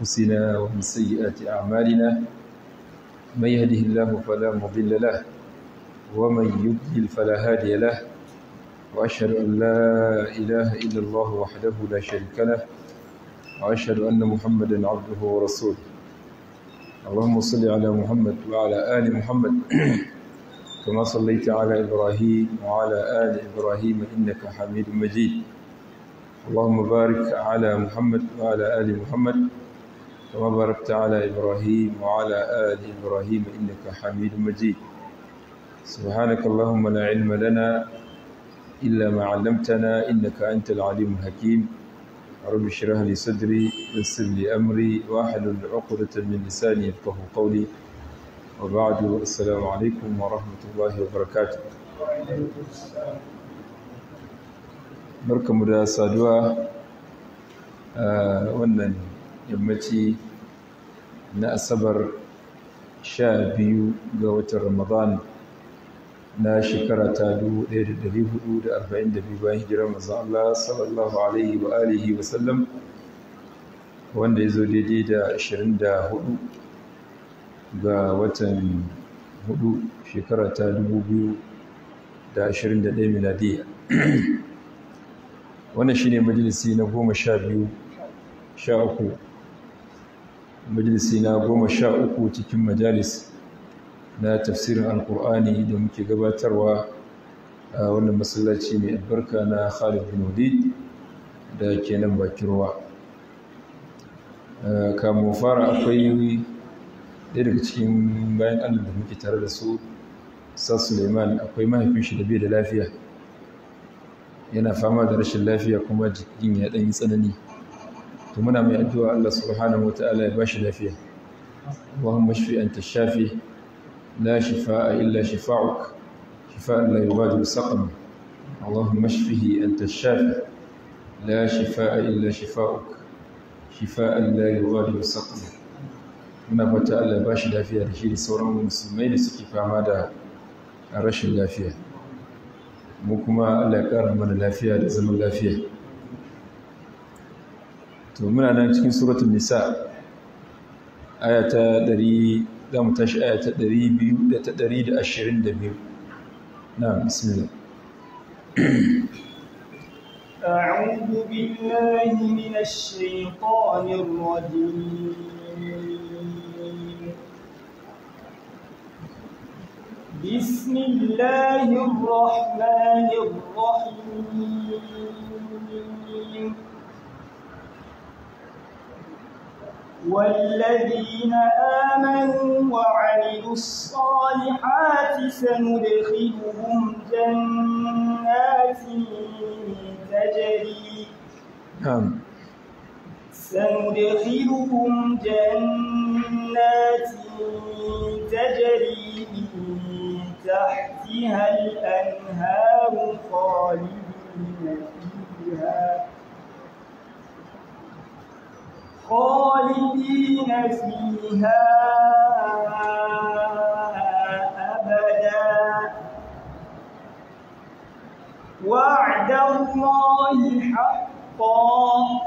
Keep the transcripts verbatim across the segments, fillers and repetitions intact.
أنفسنا ومن سيئات أعمالنا من يهده الله فلا مضل له ومن يضلل فلا هادي له وأشهد أن لا إله إلا الله وحده لا شريك له وأشهد أن محمدا عبده ورسوله. اللهم صل على محمد وعلى آل محمد كما صليت على إبراهيم وعلى آل إبراهيم إنك حميد مجيد. اللهم بارك على محمد وعلى آل محمد كما باركت على إبراهيم وعلى آل إبراهيم إنك حميد مجيد. سبحانك اللهم لا علم لنا إلا ما علمتنا إنك أنت العليم الحكيم. رب اشرح لي صدري ويسر لي أمري واحلل عقدة من لساني يفقهوا قولي وبعد. السلام عليكم ورحمة الله وبركاته. barkamu da saduwa a wannan yammaci na asabar sha biyu ga watan ramadan na shekara ta dubu ɗaya da ɗari hudu da arba'in da biyu bayan hijirar manzon Allah sallallahu alaihi wa alihi wa sallam, wanda ya zo daidai da ashirin da hudu ga watan hudu shekara ta dubu biyu da ashirin da ɗaya miladiyya. Wannan shine majalisi na goma sha biyu sha uku majalisi na goma sha uku cikin majalis na tafsirin alkur'ani da muke gabatarwa a wannan masallaci mai albarka na Khalid bin Walid da ke nan bakin ruwa. Kamun fara akwai ɗaya daga cikin bayan Allah da muke tare da su, Sa Suleiman, akwai mahaifin shi da bai da lafiya, yana fama da rashin lafiya kuma jikin ya ɗan yi tsanani. To muna mai addu'a Allah subhanahu wa ta'ala ya bashi lafiya. Allahumma shfi anta shafi la shifaa'a illa shifaa'uk shifaa'an la yughadiru saqama. Allahumma shfihi anta shafi la shifaa'a illa shifaa'uk shifaa'an la yughadiru saqama. Muna fata Allah ya bashi lafiya da shi da sauran musulmai da suke fama da rashin lafiya. Mu kuma Allah ya ƙara mana lafiya da zaman lafiya. To muna nan cikin suratul nisa aya ta ɗari, za mu tashi aya ta ɗari biyu da ta ɗari da ashirin da biyu. Na'am, bismillah. أعوذ بالله من الشيطان الرجيم. بسم الله الرحمن الرحيم. والذين آمنوا وعملوا الصالحات سندخلهم جنات تجري سندخلهم جنات تجري تحتها الأنهار خالدين فيها خالدين فيها أبدا وعد الله حقا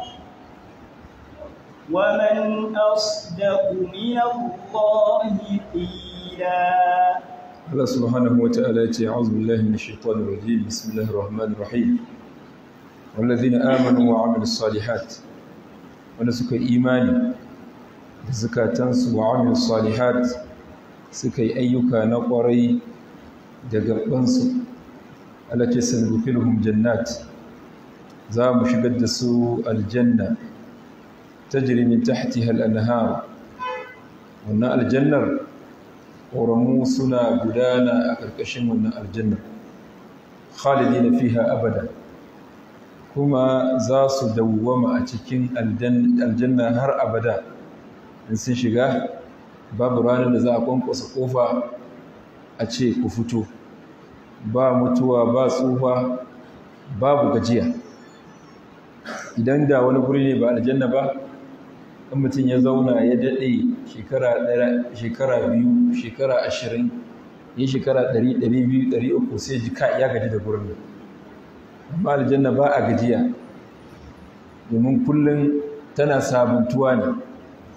ومن أصدق من الله قيلا. Allah subhanahu wa ta'ala ya ce, a'udhu billahi minash shaitanir rajim, bismillahir rahmanir rahim. Wallazina amanu wa 'amilus salihat, wanda suka yi imani da zakatansu wa 'amilus salihat, suka yi ayyuka na ƙwarai da gabansu. Allah ce sanadkhiluhum jannat, za mu shigar da su aljanna tajri min tahtiha al-anhar. Wannan aljannar ƙoramu suna gudana a ƙarƙashin wannan aljanna, khalidina fiha abada, kuma za su dawwama a cikin aljanna har abada. In sun shiga babu ranar da za a kwankwasa ƙofa a ce ku fito, ba mutuwa ba tsufa babu gajiya. Idan da wani guri ne ba aljanna ba, in mutum ya zauna ya daɗe shekara ɗaya, shekara biyu, shekara ashirin, ya shekara ɗari, ɗari biyu, ɗari uku, sai ji ka ya gaji da gurin. Amma aljanna ba a gajiya, domin kullum tana sabuntuwa ne.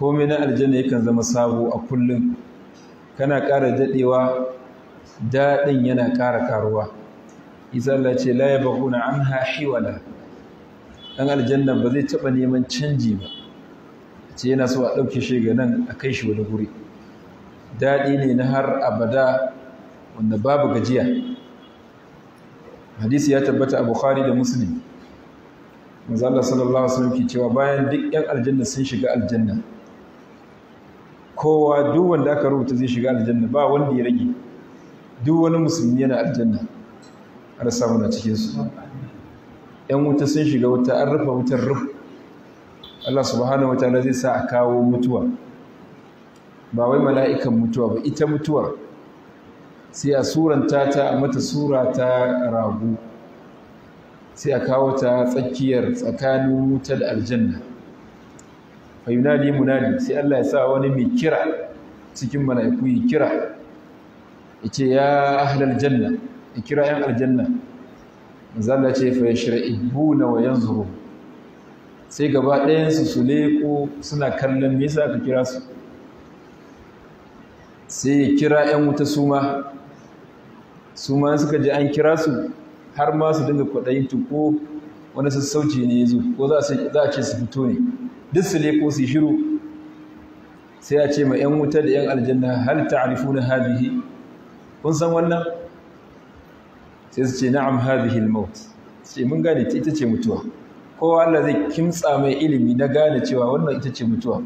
komai na aljanna yakan zama sabo a kullum, kana ƙara daɗewa daɗin yana ƙara ƙaruwa. Isa Allah ce la yabghuna anha hiwala, ɗan aljanna ba zai taɓa neman canji ba, ce yana so a ɗauke shi ga nan a kai shi wani guri. Daɗi ne na har abada wanda babu gajiya. Hadisi ya tabbata a Bukhari da Muslim, manzo Allah sallallahu alaihi wasallam ke cewa bayan duk ƴan aljanna sun shiga aljanna, kowa duk wanda aka rubuta zai shiga aljanna ba wanda ya rage, duk wani musulmi yana aljanna, har samu na cikin su. ƴan wuta sun shiga wuta, an rufe wutar ruf. Allah subhanahu wataala zai sa a kawo mutuwa, ba wai mala'ikan mutuwa ba, ita mutuwar sai a suranta ta a mata sura ta rago, sai a kawo ta tsakiyar tsakanin wuta da aljanna. fa yunadi munadi, sai Allah ya sa wani mai kira cikin mala'iku ya kira, yace ya ahlal janna, ya kira yan aljanna. manzo Allah ce fa yashra'ibuna wa yanzuru, sai gaba ɗayan su su leko suna kallon me yasa ka kira su. Sai ya kira yan wuta suma suma suka ji an kira su, har ma su dinga kwaɗayin tuko wani sassauci ne ya zo, ko za a ce su fito ne, duk su leko su shiru. Sai a ce ma ‘yan wuta da ‘yan aljanna, hal ta'rifuna hadhihi, kun san wannan? Sai su ce na'am hadhihi al-maut, sai mun gane ita ce mutuwa. Kowa Allah zai kimtsa mai ilimi na gane cewa wannan ita ce mutuwa.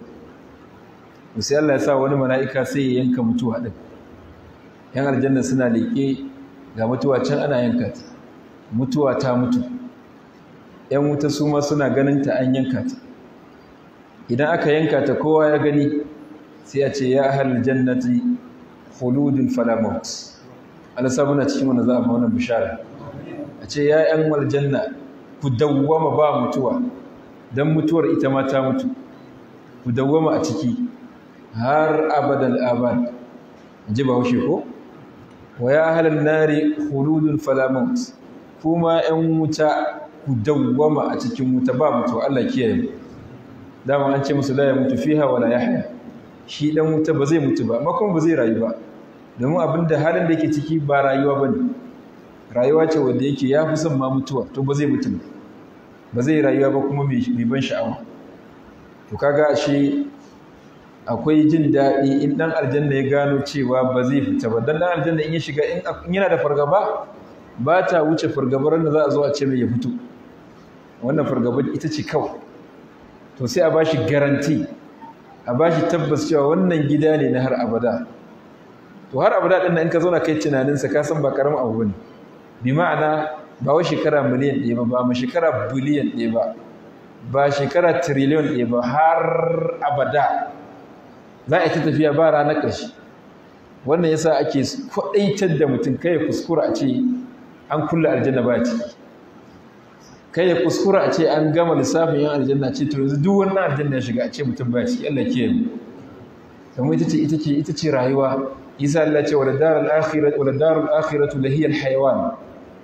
Sai Allah ya sa wani mala'ika sai ya yanka mutuwa din. ‘Yan aljanna suna leƙe ga mutuwa can ana yanka ta, mutuwa ta mutu. ‘Yan wuta su ma suna ganin ta an yanka ta. Idan aka yanka ta kowa ya gani, sai a ce ya ahlal jannati khuludun fala maut. Allah sa muna cikin wannan za a wannan bishara. A ce ya ‘yan aljanna ku dawwama ba mutuwa, dan mutuwar ita ma ta mutu. Ku dawwama a ciki har abadal abad. Ji ba haushe ko? Wa ya ahlal nari khuludun fala maut. Kuma ‘yan wuta ku dawwama a cikin wuta ba mutuwa, Allah kiyaye mu. Dama an ce musu la ya mutu fiha wala yahya, shi dan wuta ba zai mutu ba, makon ba zai rayu ba, domin abinda halin da yake ciki ba rayuwa bane, rayuwa ce wanda yake ya fi son ma mutuwa, to ba zai mutu ba, ba zai rayuwa ba kuma mai ban sha'awa. To kaga shi akwai jin daɗi in dan aljanna ya gano cewa ba zai fita ba, dan dan aljanna in ya shiga in yana da fargaba ba ta wuce fargabar da za a zo a ce mai ya fito. Wannan fargabar ita ce kawai. To sai a ba shi garanti, a ba shi tabbas cewa wannan gida ne na har abada. To har abada ɗin nan in ka zauna kai tunaninsa ka san ba ƙaramin abu ne. Bi ma'ana ba wai shekara miliyan ɗaya ba, ba ma shekara biliyan ɗaya ba, ba shekara tiriliyon ɗaya ba, har abada za a yi ta tafiya ba ranar ƙarshe. Wannan yasa ake kwaɗaitar da mutum kai ya kuskura a ce an kulle aljanna ba ciki. Kai ya kuskura a ce an gama lissafin yan aljanna ce to yanzu duk wannan aljanna ya shiga a ce mutum ba shi, Allah ke yi. Kuma ita ce ita ce ita ce rayuwa. Isa Allah ce wala darul akhiratu wala darul akhiratu la hiya al-hayawan.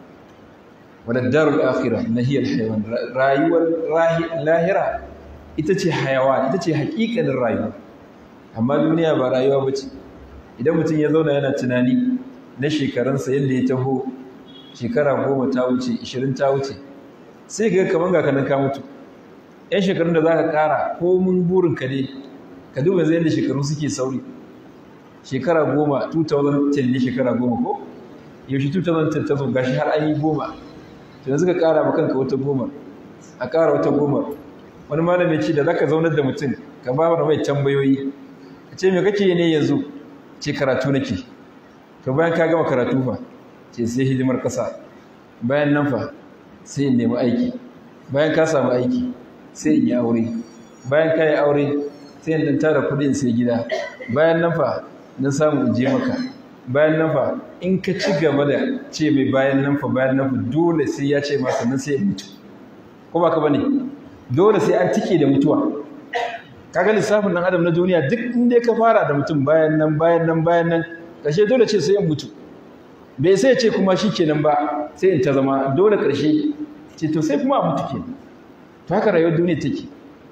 Wala darul akhirah la hiya al-hayawan. Rayuwar lahira ita ce hayawan, ita ce haƙiƙanin rayuwa. Amma duniya ba rayuwa bace. Idan mutum ya zauna yana tunani na shekarunsa yadda ya taho, shekara goma ta wuce, ishirin ta wuce, sai ga kaman ga kanan ka mutu. Yan shekarun da zaka ƙara ko mun burin ka ne, ka duba zai yadda shekaru suke sauri. Shekara goma, two thousand ten ne shekara goma ko? Yaushe two thousand ten ta zo gashi har an yi goma. To yanzu ka ƙara ma kanka wata goma, a ƙara wata goma. Wani malami ce da zaka zaunar da mutum, ka ba da mai tambayoyi. Ka ce me kake ne yanzu? Ce karatu nake. To bayan ka gama karatu fa, ce sai hidimar ƙasa. Bayan nan fa, sai in nemi aiki. Bayan ka samu aiki, sai in yi aure. Bayan ka yi aure, sai in tara kuɗi in sai gida. Bayan nan fa, na samu in je maka. Bayan nan fa, in ka ci gaba da ce mai bayan nan fa bayan nan fa, dole sai ya ce masa nan sai ya mutu. Ko ba ka bane? Dole sai an tike da mutuwa. Kaga lissafin nan adam na duniya duk inda ka fara da mutum bayan nan bayan nan bayan nan, ƙarshe dole ce sai ya mutu. Bai sai ce kuma shi kenan ba, sai in ta zama dole ƙarshe ce to sai kuma a mutu kenan. To haka rayuwar duniya take.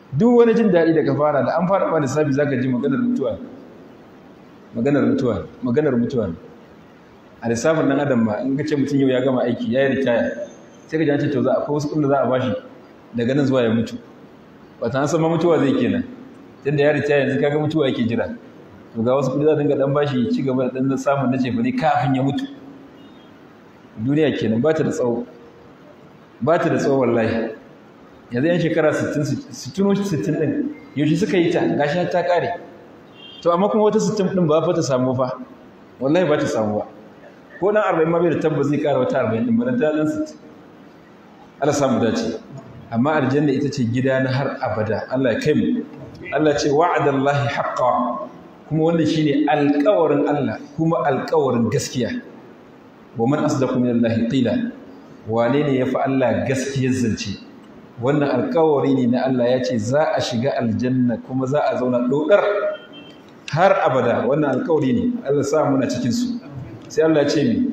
duk wani jin daɗi da ka fara da an fara ba lissafi za ka ji maganar mutuwa maganar mutuwa maganar mutuwa a lissafin ɗan adam ma in ka ce mutum yau ya gama aiki ya yi ritaya sai ka ji an ce to za akwai wasu kuɗin da za a bashi daga nan zuwa ya mutu ba ta san ma mutuwa zai kenan tunda ya ritaya yanzu kaga mutuwa yake jira to ga wasu kuɗi za a dinga ɗan bashi ci gaba da ɗan samun na cefane kafin ya mutu duniya kenan ba ta da tsawo ba ta da tsawo wallahi yanzu yan shekara sittin sittin ɗin yaushe suka yi ta gashi ta ƙare to amma kuma wata sittin ɗin ba fa ta samu fa wallahi ba ta samu ba ko ɗan arba'in ma bai da tabbas zai ƙara wata arba'in ɗin ba dan ta ɗan sittin Allah samu dace amma aljanna ita ce gida na har abada Allah ya kai mu Allah ce wa'adallahi haqqan kuma wannan shine alƙawarin Allah kuma alƙawarin gaskiya wa man asdaqu minallahi qila wane ne yafi Allah gaskiyar zance wannan alƙawari ne na Allah ya ce za a shiga aljanna kuma za a zauna dodar har abada wannan alƙawari ne Allah sa muna cikin su sai Allah ya ce mi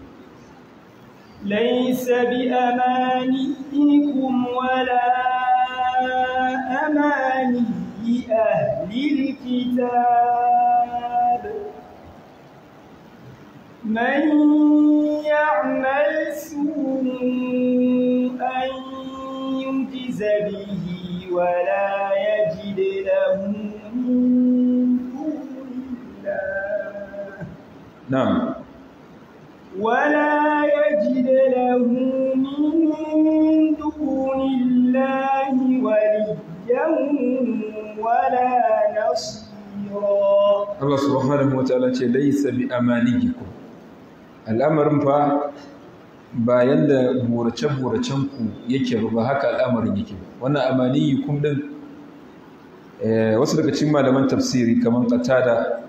laysa bi amanikum wala amani ahli alkitab man ya'mal su'an yujza bihi wala yajid lahu na'am ولا يجد له من دون الله وليا ولا نصيرا Allah subhanahu wa ta'ala ce laysa bi amaniyikum al'amarin fa ba yanda burace-buracen ku yake ba haka al'amarin yake wannan amaniyikum din eh wasu daga cikin malaman tafsiri kaman Qatada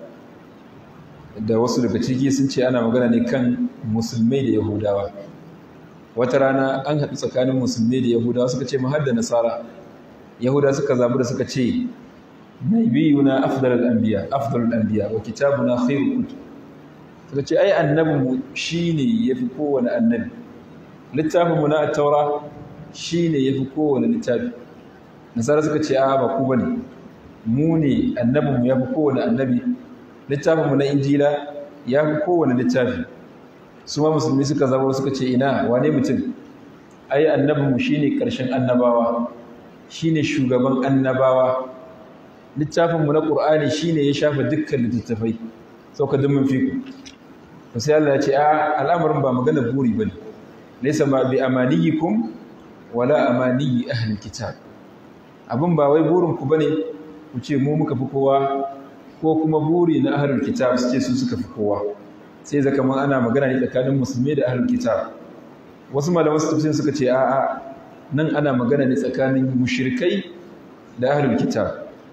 da wasu daga ciki sun ce ana magana ne kan musulmai da yahudawa wata rana an haɗu tsakanin musulmai da yahudawa suka ce har da nasara yahuda suka zabi da suka ce nabiyuna afdalul anbiya afdalul anbiya wa kitabuna khairul kutub suka ce ai annabinmu shine yafi kowane annabi littafinmu na at-taura shine yafi kowane littafi nasara suka ce a ba ku bane mu ne annabinmu yafi kowane annabi littafinmu na injila ya fi kowane littafi su ma musulmi suka zama suka ce ina wane mutum ai annabinmu shi ne ƙarshen annabawa shi ne shugaban annabawa littafinmu na ƙur'ani shi ne ya shafa dukkan littattafai sauka dimmin fiku to sai Allah ya ce a al'amarin ba magana buri ba ne laisa ma bi amaniyikum wala amaniyi ahlul kitab abin ba wai burinku ba ne ku ce mu muka fi kowa ko kuma buri na ahlul kitab su ce su suka fi kowa sai zaka man ana magana ne tsakanin musulmi da ahlul kitab wasu malaman tafsir suka ce a'a nan ana magana ne tsakanin mushrikai da ahlul kitab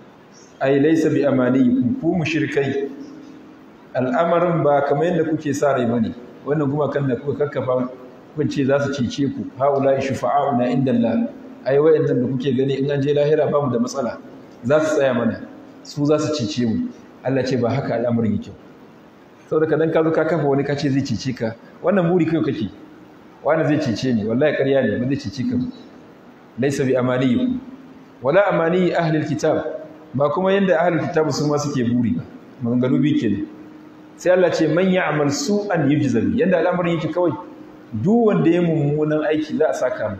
ai laysa bi amaniyikum ku mushrikai al'amarin ba kamar yadda kuke sa rai bane wannan kuma kan da kuka kakkafa kun ce za su cece ku haula shufa'auna indallah ai wayannan da kuke gani in an je lahira ba mu da matsala za su tsaya mana su za su cece mu Allah ce ba haka al'amarin yake saboda kadan ka zo ka kafa wani kace zai cece ka wannan buri kai kake wani zai cece ni wallahi ƙarya ne ba zai cece ka laysa bi amaniyikum wala amani ahli alkitab ba kuma yanda ahli alkitab su ma suke buri ba maganganu bi kenan sai Allah ce man ya'mal su'an yujza bi yanda al'amarin yake kawai duk wanda ya mummunan aiki za a saka mu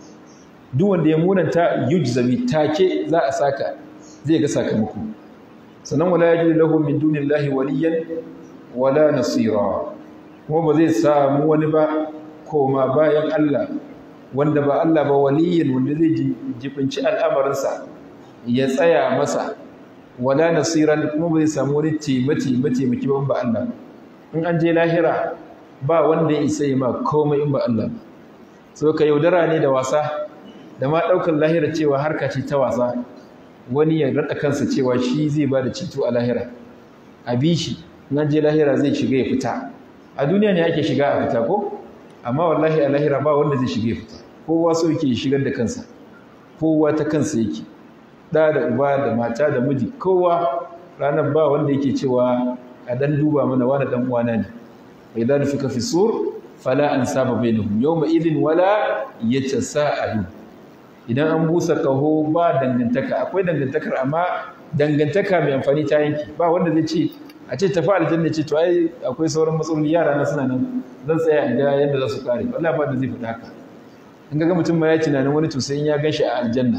duk wanda ya munanta yujza bi take za a saka zai ga sakamako sannan wala yajidu lahu min dunillahi waliyan wala nasira kuma ba zai samu wani ba koma bayan Allah wanda ba Allah ba waliyan wanda zai jibinci al'amarinsa ya tsaya masa wala nasiran kuma ba zai samu wani taimaki mataimaki ba ba Allah in an je lahira ba wanda ya isa yi ma komai in ba Allah so ka yaudara ne da wasa da ma ɗaukar lahira cewa harka ce ta wasa wani ya raɗa kansa cewa shi zai ba da ceto a lahira a bi shi nan je lahira zai shiga ya fita a duniya ne ake shiga a fita ko amma wallahi a lahira ba wanda zai shiga ya fita kowa so yake shigar da kansa kowa ta kansa yake da da uba da mata da miji kowa ranar ba wanda yake cewa a dan duba mana wani dan uwana ne idan fika fi sur fala ansaba bainahum yawma idhin wala yatasaalu idan an busa kaho ba dangantaka, akwai dangantakar amma dangantaka mai amfani ta yanki. Ba wanda zai ce a ce tafi aljanna ce to ai akwai sauran matsaloli, yara na suna nan zan tsaya in ga yadda za su kare. Wallahi ba da zai faɗa haka. In ga mutum ma ya tunanin wani to sai in ya ganshi a aljanna.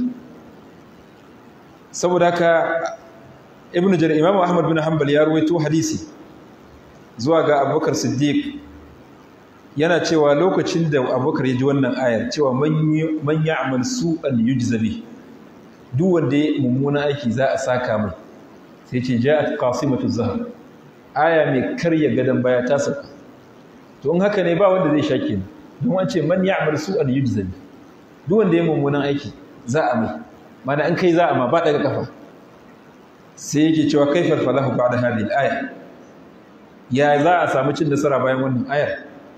Saboda haka Ibn Jarir, Imam Ahmad bin Hanbal ya ruwaito hadisi zuwa ga Abubakar Siddiq yana cewa lokacin da Abubakar ya ji wannan ayar cewa man ya'mal su'an yujza bi, duk wanda ya mummuna aiki za a saka mai, sai ce ja'at qasimatu zahab, aya mai karya gadan baya ta saka. To in haka ne ba wanda zai shake ni, don an ce man ya'mal su'an yujza bi, duk wanda ya mummuna aiki za a mai, mana in kai za a ma ba daga kafa. Sai yake cewa kaifar falahu ba'da hadhihi al-aya, ya za a samu cin nasara bayan wannan ayar.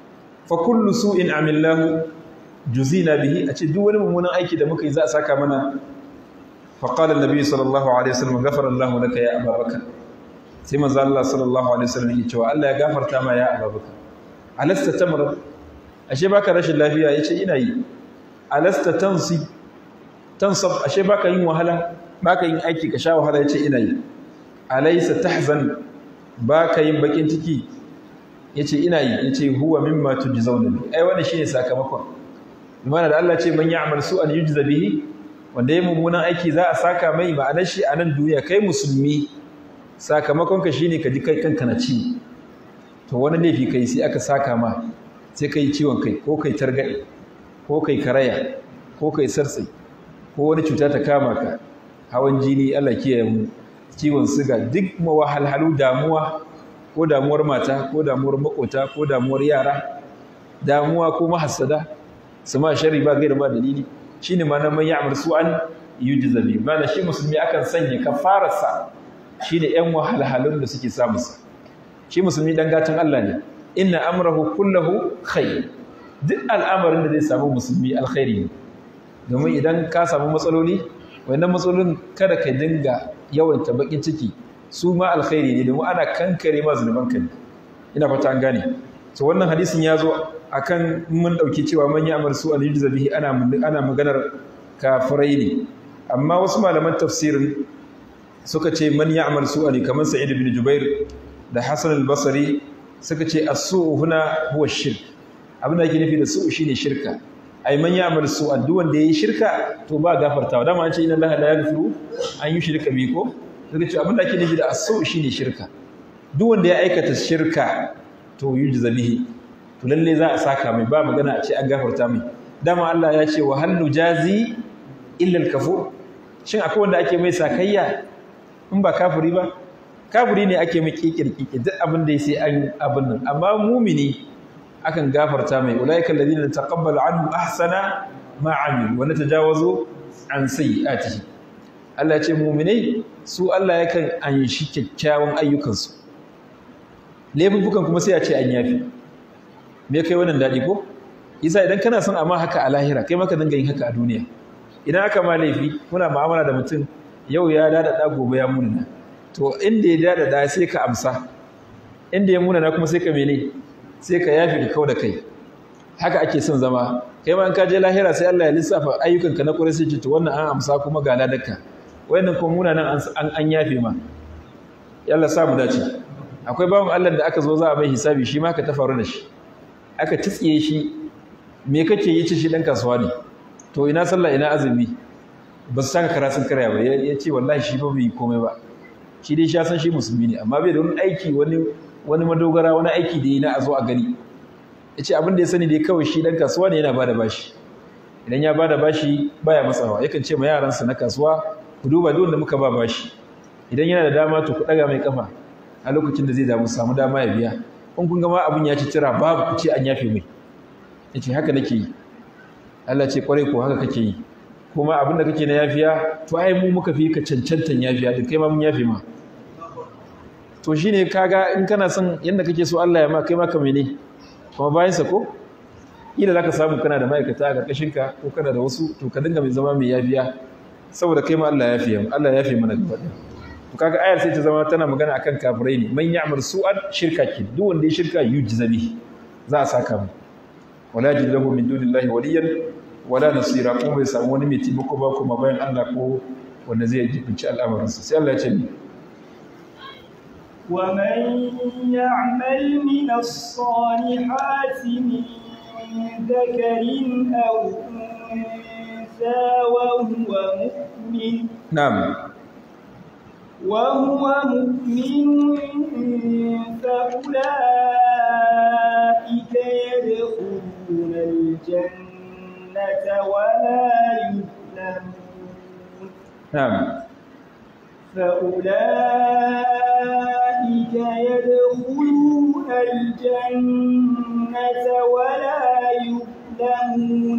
Fa kullu su'in amillahu juzina bihi, a ce duk wani mummunan aiki da muka yi za a saka mana. Fa qala an-nabi sallallahu alaihi wasallam ghafara Allahu laka ya Abu Bakar. Sai manzo Allah sallallahu alaihi wasallam yake cewa Allah ya gafarta ma ya Abu Bakar. Alasta tamr, ashe baka rashin lafiya? Yace ina yi. Alasta tansib, tansab, ashe baka yin wahala, baka yin aiki ka sha wahala? Yace ina yi. Alaysa tahzan, baka yin bakin ciki? Yace ina yi. Yace huwa mimma tujzauna, ai wannan shine sakamakon. Imana da Allah ce man ya'mal su'an yujza bihi, wanda yayin mummunan aiki za a saka mai, ma'anar shi a nan duniya. Kai musulmi sakamakon ka shine ka ji kai kanka na ciwo, to wani laifi kai sai aka saka ma, sai kai ciwon kai ko kai targade ko kai karaya ko kai sartsi ko wani cuta ta kama ka, hawan jini, Allah kiyaye mu, ciwon siga, duk mawahalhalu, damuwa, ko damuwar mata ko damuwar makota ko damuwar yara, damuwa ko mahassada su ma sharri ba gaira ba dalili, shine ma nan man ya'mal su'an yujza bi. Mana shi musulmi akan sanya kafararsa shine yan wahalhalun da suke samu sa. Shi musulmi dan gatan Allah ne, inna amrahu kullahu khair, duk al'amarin da zai samu musulmi alkhairi ne. Domin idan ka samu matsaloli, wannan matsalolin kada ka dinga yawanta bakin ciki, su ma alkhairi ne, domin ana kankare ma zunubanka ne. Ina fata an gane. So wannan hadisin ya zo akan mun dauki cewa man ya'mal su'an yujza bihi ana ana maganar kafirai ne. Amma wasu malaman tafsirin suka ce man ya'mal su'an, kamar Sa'id ibn Jubair da Hasan al-Basri suka ce as-su'u huna huwa shirk. Abin da yake nufi da su'u shine shirka. Ai man ya'mal su'an, duk wanda yayi shirka to ba gafartawa. Dama an ce inna Allah la yaghfiru an yushrika bihi ko. Suka ce abin da ake nufi da as-su'u shine shirka. Duk wanda ya aikata shirka to yujza bihi, to lalle za a saka mai, ba magana a ce an gafarta mai. Dama Allah ya ce wa hal nujazi illa al-kafur, shin akwai wanda ake mai sakayya in ba kafiri ba? Kafiri ne ake mai kikirkiki duk abin da ya sai an abin nan, amma mumini akan gafarta mai. Ulaika alladhina taqabbalu anhum ahsana ma amilu wa natajawazu an sayyi'atihi. Allah ya ce muminai su Allah yakan anshi kyakkyawan ayyukansu, laifukan kuma sai a ce an yafi. Me kai wannan dadi ko? Isa idan kana son amma haka a lahira, kai maka dinga yin haka a duniya. Idan aka ma laifi, kuna mu'amala da mutum, yau ya dada da gobe ya munana, to inda ya dada da sai ka amsa, inda ya munana kuma sai ka mene, sai ka yafi da kau da kai. Haka ake son zama. Kai ma in ka je lahira sai Allah ya lissafa ayyukanka na ƙwarai, sai ce to wannan an amsa kuma ga ladarka, wannan kuma munanan an an yafe ma. Yalla sa mu dace. Akwai bawon Allah da aka zo za a mai hisabi, shi ma ka ta faru da shi, aka tsiye shi, me kake yi? ci shi dan kasuwa ne, to ina sallah ina azumi, ba su saka kara sun karya ba. Ya ce wallahi shi ba bai komai ba, shi dai shi san shi musulmi ne, amma bai da wani aiki, wani wani madogara, wani aiki da yi na a zo a gani. Ya ce abin da ya sani dai kawai shi dan kasuwa ne, yana bada bashi. Idan ya bada bashi baya matsawa, yakan ce ma yaransa na kasuwa, ku duba duk wanda muka ba bashi, idan yana da dama to ku daga mai kafa a lokacin da zai damu samu dama ya biya. In kun ga ma abin ya ci tira, babu ku ce an yafe mai. Ya ce haka nake yi. Allah ce kwarai ko haka kake yi, kuma abin da kake na yafiya, to ai mu muka fi ka cancantan yafiya din, kai ma mun yafe ma. To shine kaga in kana son yanda kake so Allah ya ma, kai ma ka mene, kuma bayan sa ko ila zaka samu kana da ma'aikata a karkashin ka, ko kana da wasu, to ka dinga mai zama mai yafiya, saboda kai ma Allah ya yafe mu, Allah ya yafe mana gaba ɗaya. To kaga ayar sai ta zama tana magana akan kafirai ne. Man ya'mal su'an, shirka ki, duk wanda ya shirka yujza bihi, za a saka mu. Wala yajid lahu min dunillahi waliyan wala nasira ko bai samu wani mai taimako ba kuma bayan Allah ko wanda zai jibinci al'amarinsa sai Allah ya ce ni ومن يعمل من الصالحات من ذكر أو أنثى وهو مؤمن نعم وهو مؤمن فأولئك يدخلون الجنة ولا يظلمون نعم فأولئك يدخلون الجنة ولا يظلمون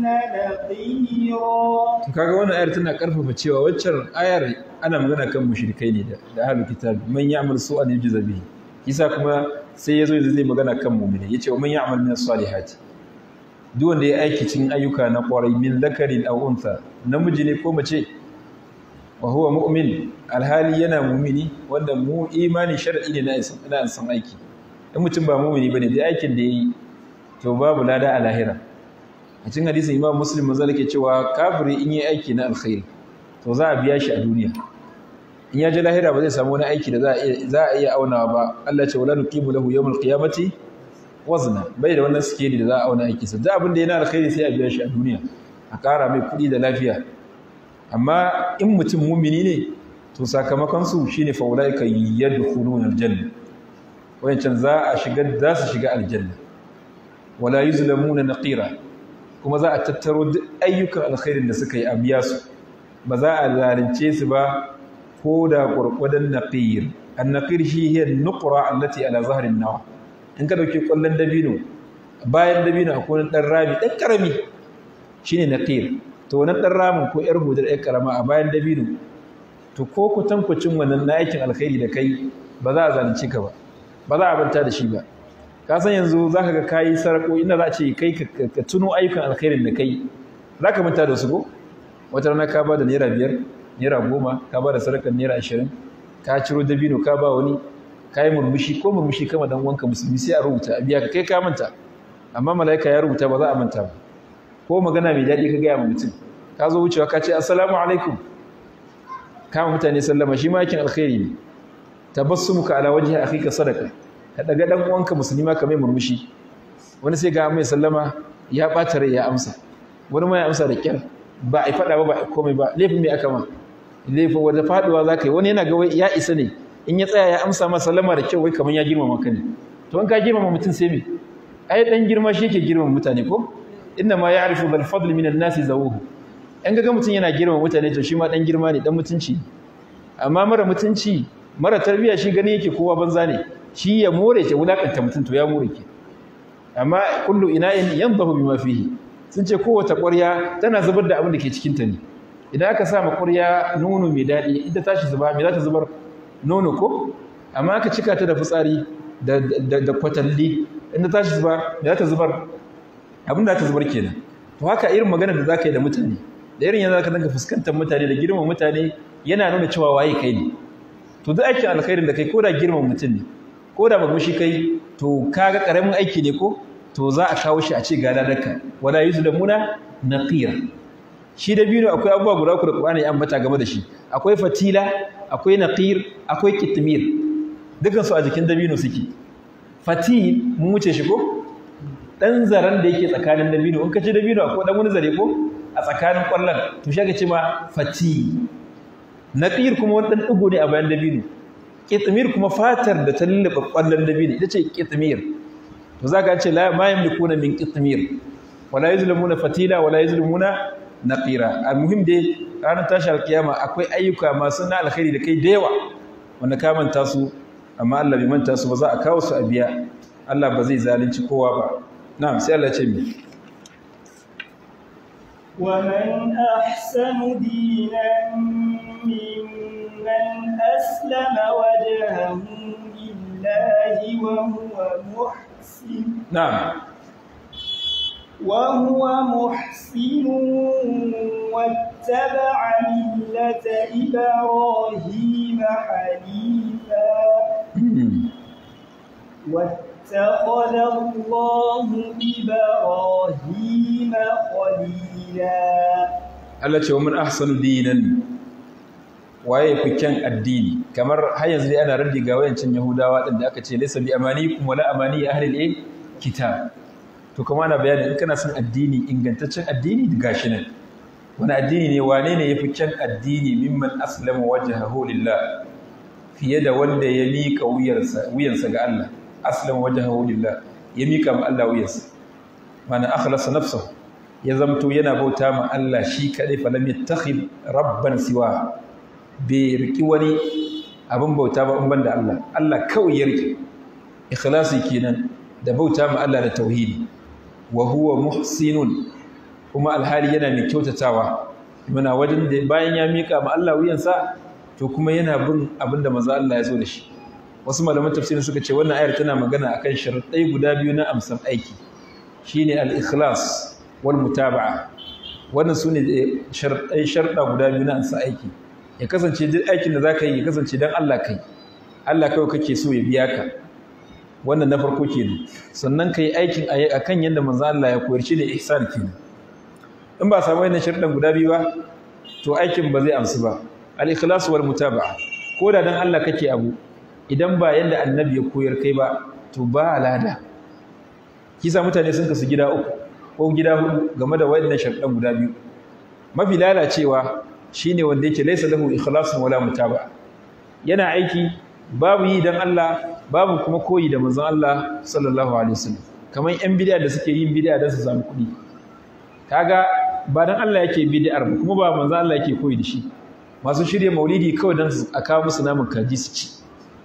نقيرا. kaga wannan ayar tana karfafa cewa waccan ayar ana magana kan mushrikai ne da da ahlul kitab man ya'mal su'an yujza bihi kisa kuma sai yazo zai magana kan mu'mini yace man ya'mal min as-salihati duk wanda ya aiki cikin ayyuka na kwarai min zakarin aw untha namiji ne ko mace wa huwa mu'min alhali yana mu'mini wanda mu imani shar'i ne na ina san aiki in mutum ba mu'mini bane da aikin da yayi to babu lada a lahira a cikin hadisin Imam Muslim manzo yake cewa kafiri in yi aiki na alkhairi to za a biya shi a duniya in ya je lahira ba zai samu wani aiki da za a iya za a iya aunawa ba Allah ya ce wala nuqimu lahu yawmal qiyamati wazna bai da wannan sikeli da za a auna aiki sa da abin da yana alkhairi sai a biya shi a duniya a kara mai kuɗi da lafiya amma in mutum mumini ne to sakamakon su shine fa ulaika yadkhuluna aljanna wayancan za a shiga za su shiga aljanna wala yuzlamuna naqira kuma za a tattaro duk ayyukan alkhairin da suka yi a biya su ba za a zalunce su ba ko da gurgudan naqir an-naqir shi hiya an-nuqra allati ala zahri an-nawa in ka dauki kullun dabino bayan dabino akwai dan rami dan karami shine naqir to wannan dan ramin ko yar hudar yar karama a bayan dabino to ko kutankucin wannan na aikin alkhairi da kai ba za a zalunce ka ba ba za a banta da shi ba ka san yanzu zaka ga kai sarko inda za a ce kai ka tuno ayyukan alkhairin da kai zaka manta da su ko wata rana ka ba da naira biyar naira goma ka ba da sarakan naira ashirin ka ciro dabino ka ba wani ka yi murmushi ko murmushi kama dan wanka musulmi sai a rubuta a biya ka kai ka manta amma mala'ika ya rubuta ba za a manta ba ko magana mai daɗi ka gaya ma mutum ka zo wucewa ka ce assalamu alaikum kama mutane sallama shi ma yakin alkhairi ne tabassumuka ala wajhi akhika sadaka ka daga dan uwanka musulma ka mai murmushi wani sai ga mai sallama ya bata rai ya amsa wani ma ya amsa da kyar ba a fada ba ba komai ba laifin me aka ma laifin wanda faduwa zakai wani yana ga wai ya isa ne in ya tsaya ya amsa ma sallama da kyau wai kaman ya girmama ka ne to in ka girmama mutum sai me ai dan girma shi yake girmama mutane ko inna ma ya'rifu bil fadli min an-nasi zawuhu in ga mutum yana girmama mutane to shi ma dan girma ne dan mutunci amma mara mutunci mara tarbiya shi gani yake kowa banza ne shi ya more ta wulakanta mutum to ya more ke amma kullu ina'in yanzahu bima fihi sun ce kowace ƙwarya tana zubar da abin da ke cikin ta ne idan aka sa ma ƙwarya nono mai daɗi ita tashi zuba me za ta zubar nono ko amma aka cika ta da fitsari da da, da kwatalli inda tashi zuba me za ta zubar abin da za ta zubar kenan to haka irin magana da zaka yi da mutane da irin yanzu zaka dinga fuskantar mutane da girman mutane yana nuna cewa waye kai ne to duk aikin alkhairin da kai ko da girman mutum ne ko da babu shi kai to kaga karamin aiki ne ko to za a kawo shi a ce ga ladarka wala yuzlamuna naqira shi da biyu akwai abubuwa guda uku da Qur'ani ya ambata game da shi akwai fatila akwai naqir akwai kitmir dukan su a jikin dabino suke fatil mun wuce shi ko dan zaran da yake tsakanin dabino in ka ci dabino akwai dan wani zare ko a tsakanin kwallon to shi ake ce ma fatil naqir kuma wani dan digo ne a bayan dabino kitmir kuma fatar da ta lullube kwallon dabino ita ce kitmir to zaka ce la ma yamlikuna min kitmir wala yuzlamuna fatila wala yuzlamuna naqira almuhim dai ranar tashi alkiyama akwai ayyuka masu na alkhairi da kai da yawa wanda ka manta su amma Allah bai manta su ba za a kawo su a biya Allah ba zai zalunci kowa ba na'am sai Allah ya ce mi ومن أحسن دينا ممن أسلم وجهه لله وهو محسن نعم وهو محسن واتبع ملة إبراهيم حنيفا واتخذ الله إبراهيم خليلا Allah ce wa man ahsanu dinan, waye fi kyan addini. Kamar har yanzu dai ana raddi ga wayancin Yahudawa din da aka ce laysa bi amanikum wala amani ahli al-kitab. To kuma ana bayani in kana son addini ingantaccen addini gashi nan. Wani addini ne, wane ne yafi kyan addini mimman aslama wajhahu lillah, fiye da wanda ya mika wuyarsa wuyansa ga Allah. Aslama wajhahu lillah, ya mika ma Allah wuyansa, mana akhlasa nafsahu, ya zamto yana bauta ma Allah shi kadai, falam yattakhid rabban siwa, bai riki wani abin bauta ba in banda Allah. Allah kawai ya riki. Ikhlasi kenan, da bauta ma Allah da tauhidi. Wa huwa muhsinun, kuma alhali yana mai kyautatawa. Muna wajen da bayan ya mika ma Allah wuyansa, to kuma yana bin abinda manzo Allah ya zo da shi. Wasu malaman tafsirin suka ce wannan ayar tana magana akan sharuɗai guda biyu na amsan aiki, shine al-ikhlas wal mutaba'a. Wannan sune sharuɗai sharuɗa guda biyu na amsan aiki. Ya kasance duk aikin da zaka yi ya kasance dan Allah kai. Allah kawai kake so ya biya ka. Wannan na farko kenan. Sannan kai aikin akan yanda manzo Allah ya koyar, shi ne ihsan kenan. In ba samu wannan sharuɗan guda biyu ba, to aikin ba zai amsu ba. Al-ikhlas wal mutaba'a. Ko da dan Allah kake abu, idan ba yanda annabi ya koyar kai ba, to ba alada. Kisa mutane sun kasu gida uku ko gida hudu game da wannan sharuɗan guda biyu. Mafi lalacewa shine wanda yake laysa lahu ikhlasun wala mutaba'a. Yana aiki babu yi dan Allah, babu kuma koyi da manzon Allah sallallahu alaihi wasallam. Kamar yan bid'a da suke yin bid'a don su samu kuɗi. Kaga ba dan Allah yake bid'ar ba, kuma ba manzon Allah yake koyi da shi. Masu shirye maulidi kawai dan su aka musu namun kaji su ci.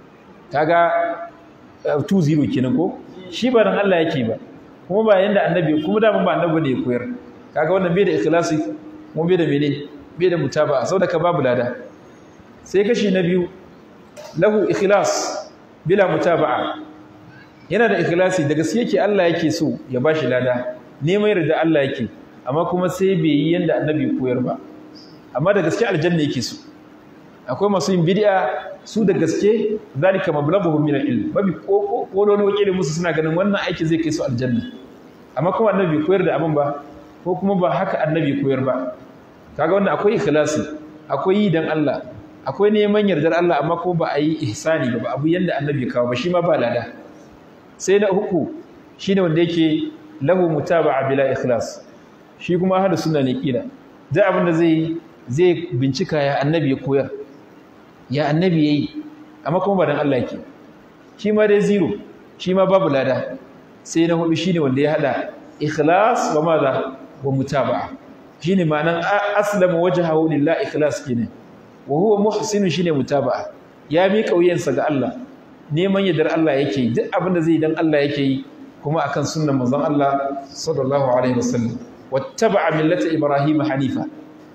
Kaga two zero kenan ko? Shi ba dan Allah yake ba, kuma ba yanda annabi, kuma da ba annabi ne ya koyar. Kaga wannan bai da ikhlasi, kuma bai da mene, bai da mutaba'a, saboda ka babu lada. Sai kashi na biyu, lahu ikhlas bila mutaba'a. Yana da ikhlasi, da gaske yake Allah yake so ya bashi lada, neman yarda Allah yake, amma kuma sai bai yi yanda annabi ya koyar ba. Amma da gaske aljanna yake so. Akwai masu yin bid'a, su da gaske zalika mablaghuhum min al-ilm, babi ko ko wani wakili musu suna ganin wannan aiki zai kai su aljanna, amma kuma annabi koyar da abin ba, ko kuma ba haka annabi koyar ba. Kaga wannan akwai ikhlasi, akwai yi dan Allah, akwai neman yardar Allah, amma ko ba a yi ihsani ba, ba abu yanda annabi kawo ba, shi ma ba lada. Sai na uku shine wanda yake lahu mutaba'a bila ikhlas, shi kuma ahlus sunna ne kila da abin da zai zai bincika ya annabi ya koyar, ya annabi yayi, amma kuma ba dan Allah yake. Shi ma dai zero, shi ma babu lada. Sai na hudu shine wanda ya hada ikhlas wa madha wa mutaba'a, shine ma'anan aslama wajhahu lillahi, ikhlas kenan. Wa huwa muhsin shine mutaba'a, ya mi kauyensa ga Allah, neman yardar Allah yake, duk abin da zai dan Allah yake yi, kuma akan sunnar manzon Allah sallallahu alaihi wasallam. Wattaba'a millata Ibrahim hanifa,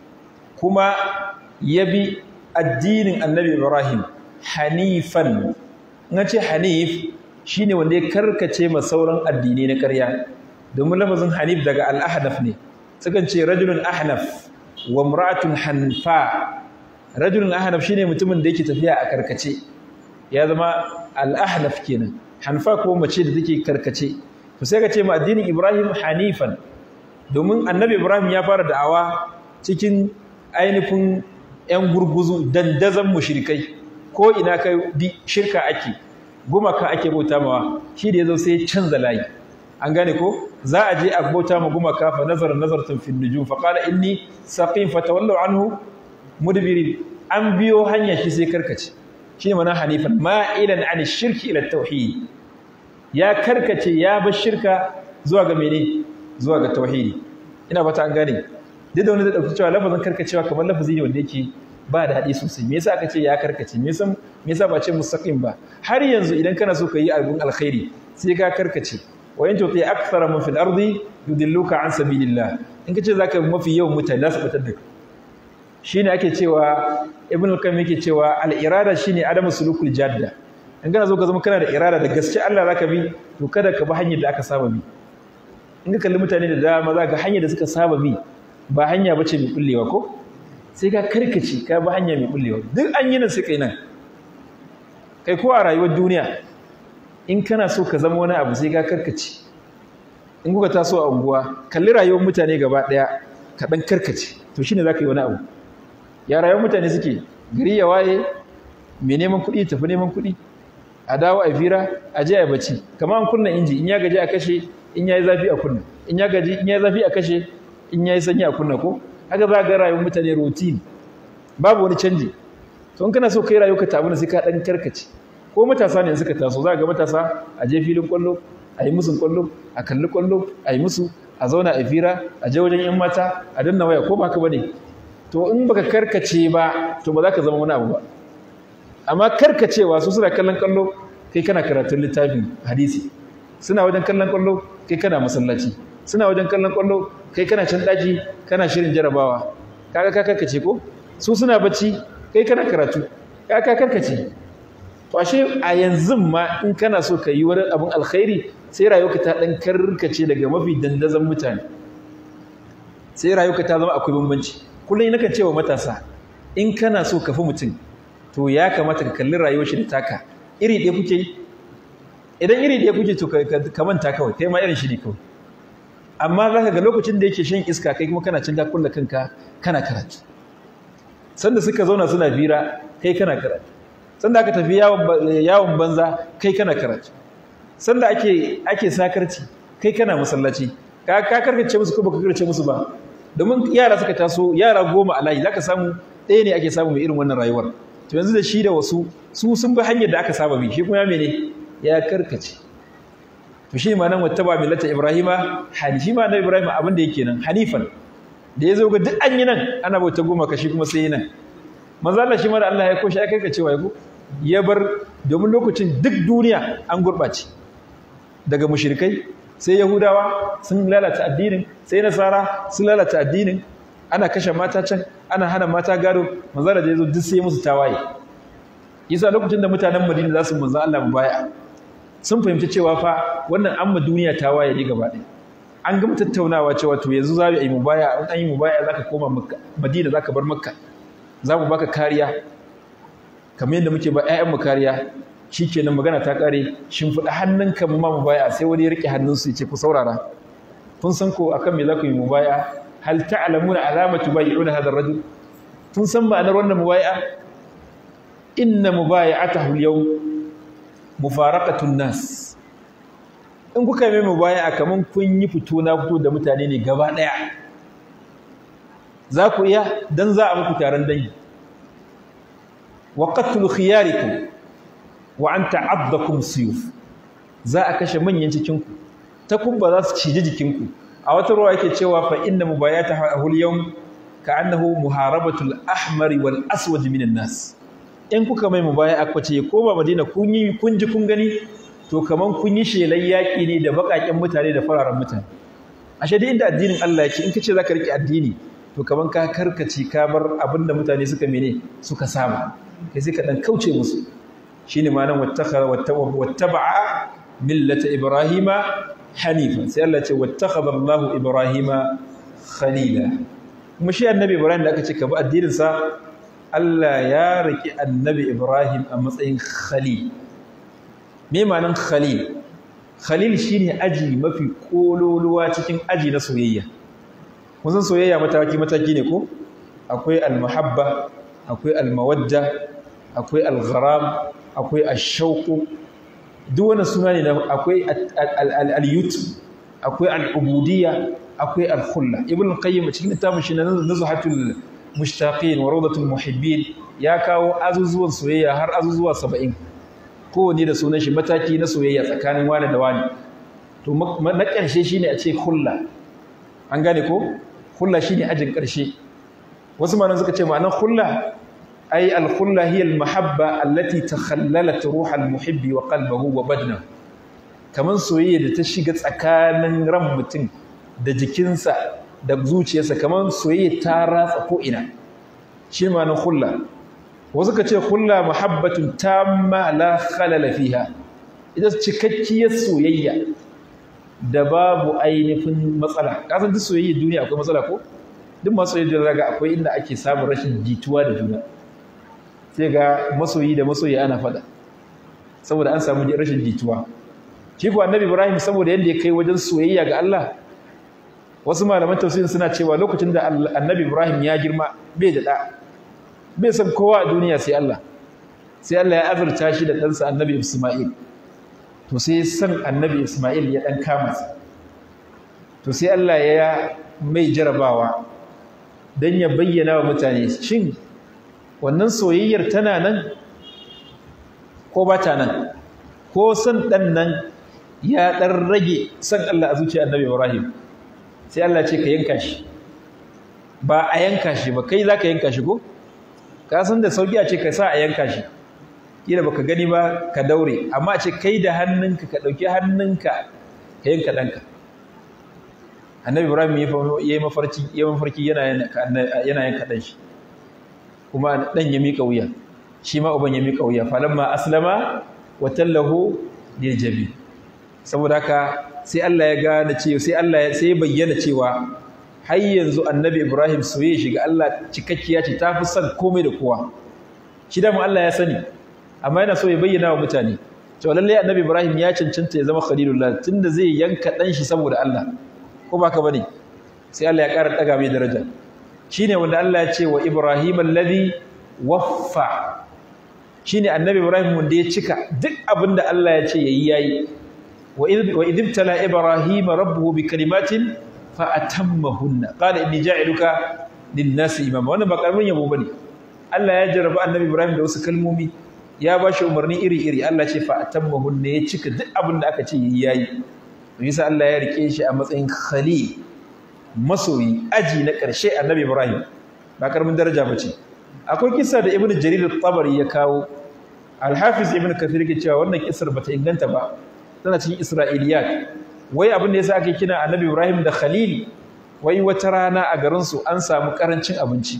kuma yabi addinin annabi Ibrahim hanifan. In ce hanif shine wanda ya karkace ma sauran addinai na ƙarya, domin lafazin hanif daga al-ahnaf ne. Sukan ce rajulun ahnaf wa imra'atun hanfa. Rajulun ahnaf shine mutumin da yake tafiya a karkace, ya zama al-ahnaf kenan. Hanfa ko mace da take karkace. To sai ka ce ma addinin Ibrahim hanifan, domin annabi Ibrahim ya fara da'awa cikin ainihin ‘yan gurguzu, dandazon mushrikai, ko ina kai bi shirka ake, gumaka ake bauta mawa, shi da ya zo sai ya canza layi. An gane ko? Za a je a bauta ma gumaka, fa nazar nazartun fin nujum, fa qala inni saqim, fa tawallu anhu mudbirin. An biyo hanya shi sai karkace. Shi ne mana hanifan, ma'ilan an shirki ila tauhid. Ya karkace, ya bar shirka zuwa ga mene? Zuwa ga tauhidi. Ina bata an gane. Duk da wani zai ɗauki cewa lafazin karkacewa kamar lafazi ne wanda yake ba da haɗi sosai. Me yasa aka ce ya karkace? Me yasa me yasa ba ce mustaqim ba? Har yanzu idan kana so ka yi abin alkhairi sai ka karkace. Wa in tuti akthara min fil ardi yudilluka an sabilillah. In kace zaka mafi yawan mutane za su fitar da kai. Shine ake cewa Ibn al-Qayyim yake cewa al-irada shine adamu sulukul jadda. In kana so ka zama kana da irada da gaske Allah zaka bi, to kada ka bi hanyar da aka saba bi. In ka kalli mutane da dama za ka hanyar da suka saba bi ba hanya bace mai kullewa ko? Sai ka karkace ka bi hanya mai kullewa. Duk an yi nan sai kai nan. Kai ko a rayuwar duniya in kana so ka zama wani abu sai ka karkace. In kuka taso a unguwa, kalli rayuwar mutane gaba daya, ka ɗan karkace to shine za ka yi wani abu. Ya rayuwar mutane suke gari ya waye mai neman kuɗi tafi neman kuɗi a dawo a fira a je a bacci kamar an kunna inji in ya gaji a kashe in ya yi zafi a kunna in ya gaji in ya yi zafi a kashe in ya yi sanyi a kunna ko haka za ga rayuwar mutane routine babu wani canji. to in kana so kai rayuwarka ta abin sai ka ɗan karkace ko matasa ne suka taso za ga matasa a je filin kwallo a yi musu kwallo a kalli kwallo a yi musu a zauna a fira a je wajen yan mata a danna waya ko ba haka bane. To in baka karkace ba to ba za ka zama wani abu ba. Amma karkacewa su suna kallon kallo kai kana karatun littafin hadisi, suna wajen kallon kallo kai kana masallaci, suna wajen kallon kwallo kai kana can daji kana shirin jarabawa, kaga ka karkace ko? Su suna bacci kai kana karatu, kaga ka karkace. To ashe a yanzu ma in kana so ka yi wani abin alkhairi sai rayuwarka ta dan karkace daga mafi dandazon mutane, sai rayuwarka ta zama akwai bambanci. Kullum nakan cewa matasa in kana so ka fi mutum to ya kamata ka kalli rayuwar shi da taka iri ɗaya kuke yi. Idan iri ɗaya kuke to ka manta kawai kai ma irin shi ne kawai. Amma za ka ga lokacin da yake shan iska kai kuma kana cin ka kulla kanka kana karatu. Sanda suka zauna suna fira kai kana karatu. Sanda aka tafi yawon banza kai kana karatu. Sanda ake ake sakarci kai kana masallaci. Ka ka karkace musu ko baka karkace musu ba. Domin yara suka taso yara goma a layi zaka samu ɗaya ne ake samu mai irin wannan rayuwar. To yanzu da shi da wasu su sun bi hanyar da aka saba bi shi kuma mene ya karkace. To shi ma nan wattaba millata Ibrahima hanifi ma na Ibrahim abin da yake nan hanifan da yazo ga duk an yi nan ana bauta goma ka shi kuma sai yi nan. Manzo Allah shi ma da Allah ya koshi ya karkacewa ya ko ya bar domin lokacin duk duniya an gurbace daga mushrikai sai Yahudawa sun lalata addinin sai Nasara sun lalata addinin ana kashe mata can ana hana mata gado. Manzo Allah da yazo duk sai musu tawaye. Yasa lokacin da mutanen Madina za su manzo Allah mubaya sun fahimci cewa fa wannan amma duniya tawaye ne gaba ɗaya. An gama tattaunawa cewa to yanzu za mu yi mubaya in an yi mubaya zaka koma Makka Madina zaka bar Makka za mu baka kariya kamar yadda muke ba ƴaƴan mu kariya. Shikenan magana ta kare shimfiɗa hannunka mu ma mubaya sai wani ya rike hannunsu ya ce ku saurara kun san ko akan me za ku yi mubaya hal ta'lamuna alamatu bai'una hadha ar-rajul kun san ma'anar wannan mubaya inna mubaya'atahu al-yawm mufaraqatu an-nas in kuka yi mubaya kaman kun yi fito na fito da mutane ne gaba daya za ku iya dan za a muku taron dangi wa qatlu khiyarikum wa anta abdakum suyuf za a kashe manyan cikin ku takubba za su cije jikinku. A wata ruwa yake cewa fa inna mubayatahu al-yawm ka'annahu muharabatul ahmar wal aswad minan nas. In kuka mai mubaya'a kwace ko ba Madina kun yi kun ji kun gani to kaman kun yi shelan yaki ne da bakaken mutane da fararen mutane. Ashe dai inda addinin Allah yake in kace zaka rike addini to kaman ka karkace ka bar abinda mutane suka mene suka saba kai sai ka dan kauce musu. Shine ma'anar wattakhara wattaba'a millata ibrahima hanifa sai Allah ce wattakhadha Allahu ibrahima khalila. Kuma shi annabi Ibrahim da aka ce ka bi addinin sa Allah ya riki annabi Ibrahim a matsayin khalil. Me ma'anar khalil? Khalil shine aji mafi kololuwa cikin aji na soyayya. Kun san soyayya mataki mataki ne ko? Akwai al-mahabba, akwai al-mawadda, akwai al-gharam, akwai ash-shauq. Duk wannan suna ne akwai al-yut, akwai al-ubudiyya, akwai al-khulla. Ibn Qayyim cikin littafin shi na Nuzhatul Mushtaqin wa Rawdatul Muhibbin ya kawo azuzuwan soyayya har azuzuwa saba'in. Kowanne da sunan shi mataki na soyayya tsakanin wani da wani. To na ƙarshe shine a ce khulla. An gane ko? Khulla shine ajin ƙarshe. Wasu malaman suka ce ma'anar khulla أي الخلة هي المحبة التي تخللت روح المحب وقلبه وبدنه. كمان سوية تشيغت أكان رمتين da jikinsa da zuciyarsa kaman soyayya ta ratsa ko ina shi ma na khulla. Wasu ka ce khulla muhabbatun tamma la khalala fiha, ita cikakkiyar soyayya da babu ainihin matsala. Kasan duk soyayya duniya akwai matsala ko? Duk masu soyayya daga akwai inda ake samun rashin jituwa da juna. Sai ga masoyi da masoyi ana fada saboda an samu rashin jituwa. Shi ko annabi Ibrahim saboda yadda ya kai wajen soyayya ga Allah wasu malaman tafsirin suna cewa lokacin da annabi Ibrahim ya girma bai da ɗa bai san kowa a duniya sai Allah sai Allah ya azurta shi da ɗansa annabi Isma'il to sai san annabi Isma'il ya ɗan kama sa to sai Allah ya mai jarabawa don ya bayyana wa mutane shin wannan soyayyar tana nan ko ba ta nan ko san ɗan nan ya ɗan rage san Allah a zuciya annabi Ibrahim sai Allah ce ka yanka shi ba a yanka shi ba kai za ka yanka shi ko ka san da sauki a ce ka sa a yanka shi kila baka gani ba ka daure amma a ce kai da hannunka ka ɗauki hannunka ka yanka ɗanka annabi Ibrahim ya yi mafarki ya mafarki yana yana yanka ɗan shi kuma ɗan ya miƙa wuya shi ma uban ya miƙa wuya falamma aslama wa tallahu lil jabi saboda haka sai Allah ya gane cewa sai Allah sai ya bayyana cewa har yanzu annabi Ibrahim soyayya shi ga Allah cikakkiya ce tafi son komai da kowa shi da mu Allah ya sani amma yana so ya bayyana wa mutane to lalle annabi Ibrahim ya cancanta ya zama khalilullah tunda zai yanka dan shi saboda Allah ko baka bane sai Allah ya ƙara daga mai daraja shine wanda Allah ya ce wa Ibrahim alladhi waffa shine annabi Ibrahim wanda ya cika duk abinda Allah ya ce yayi yayi wa idh ibtala Ibrahim rabbuhu bi kalimatin fa atammahunna qala inni ja'iluka lin-nasi imama wannan ba karamin yabo bane Allah ya jarraba annabi Ibrahim da wasu kalmomi ya bashi umarni iri-iri Allah ce fa atammahunna ya cika duk abinda aka ce yayi yayi yasa Allah ya rike shi a matsayin khalil masoyi aji na ƙarshe annabi Ibrahim ba karamin daraja bace akwai kissa da Ibn Jarir al-Tabari ya kawo Al-Hafiz Ibn Kathir yake cewa wannan kissar bata inganta ba tana cikin Isra'iliyat wai abin da yasa ake kina annabi Ibrahim da Khalil wai wata rana a garin su an samu karancin abinci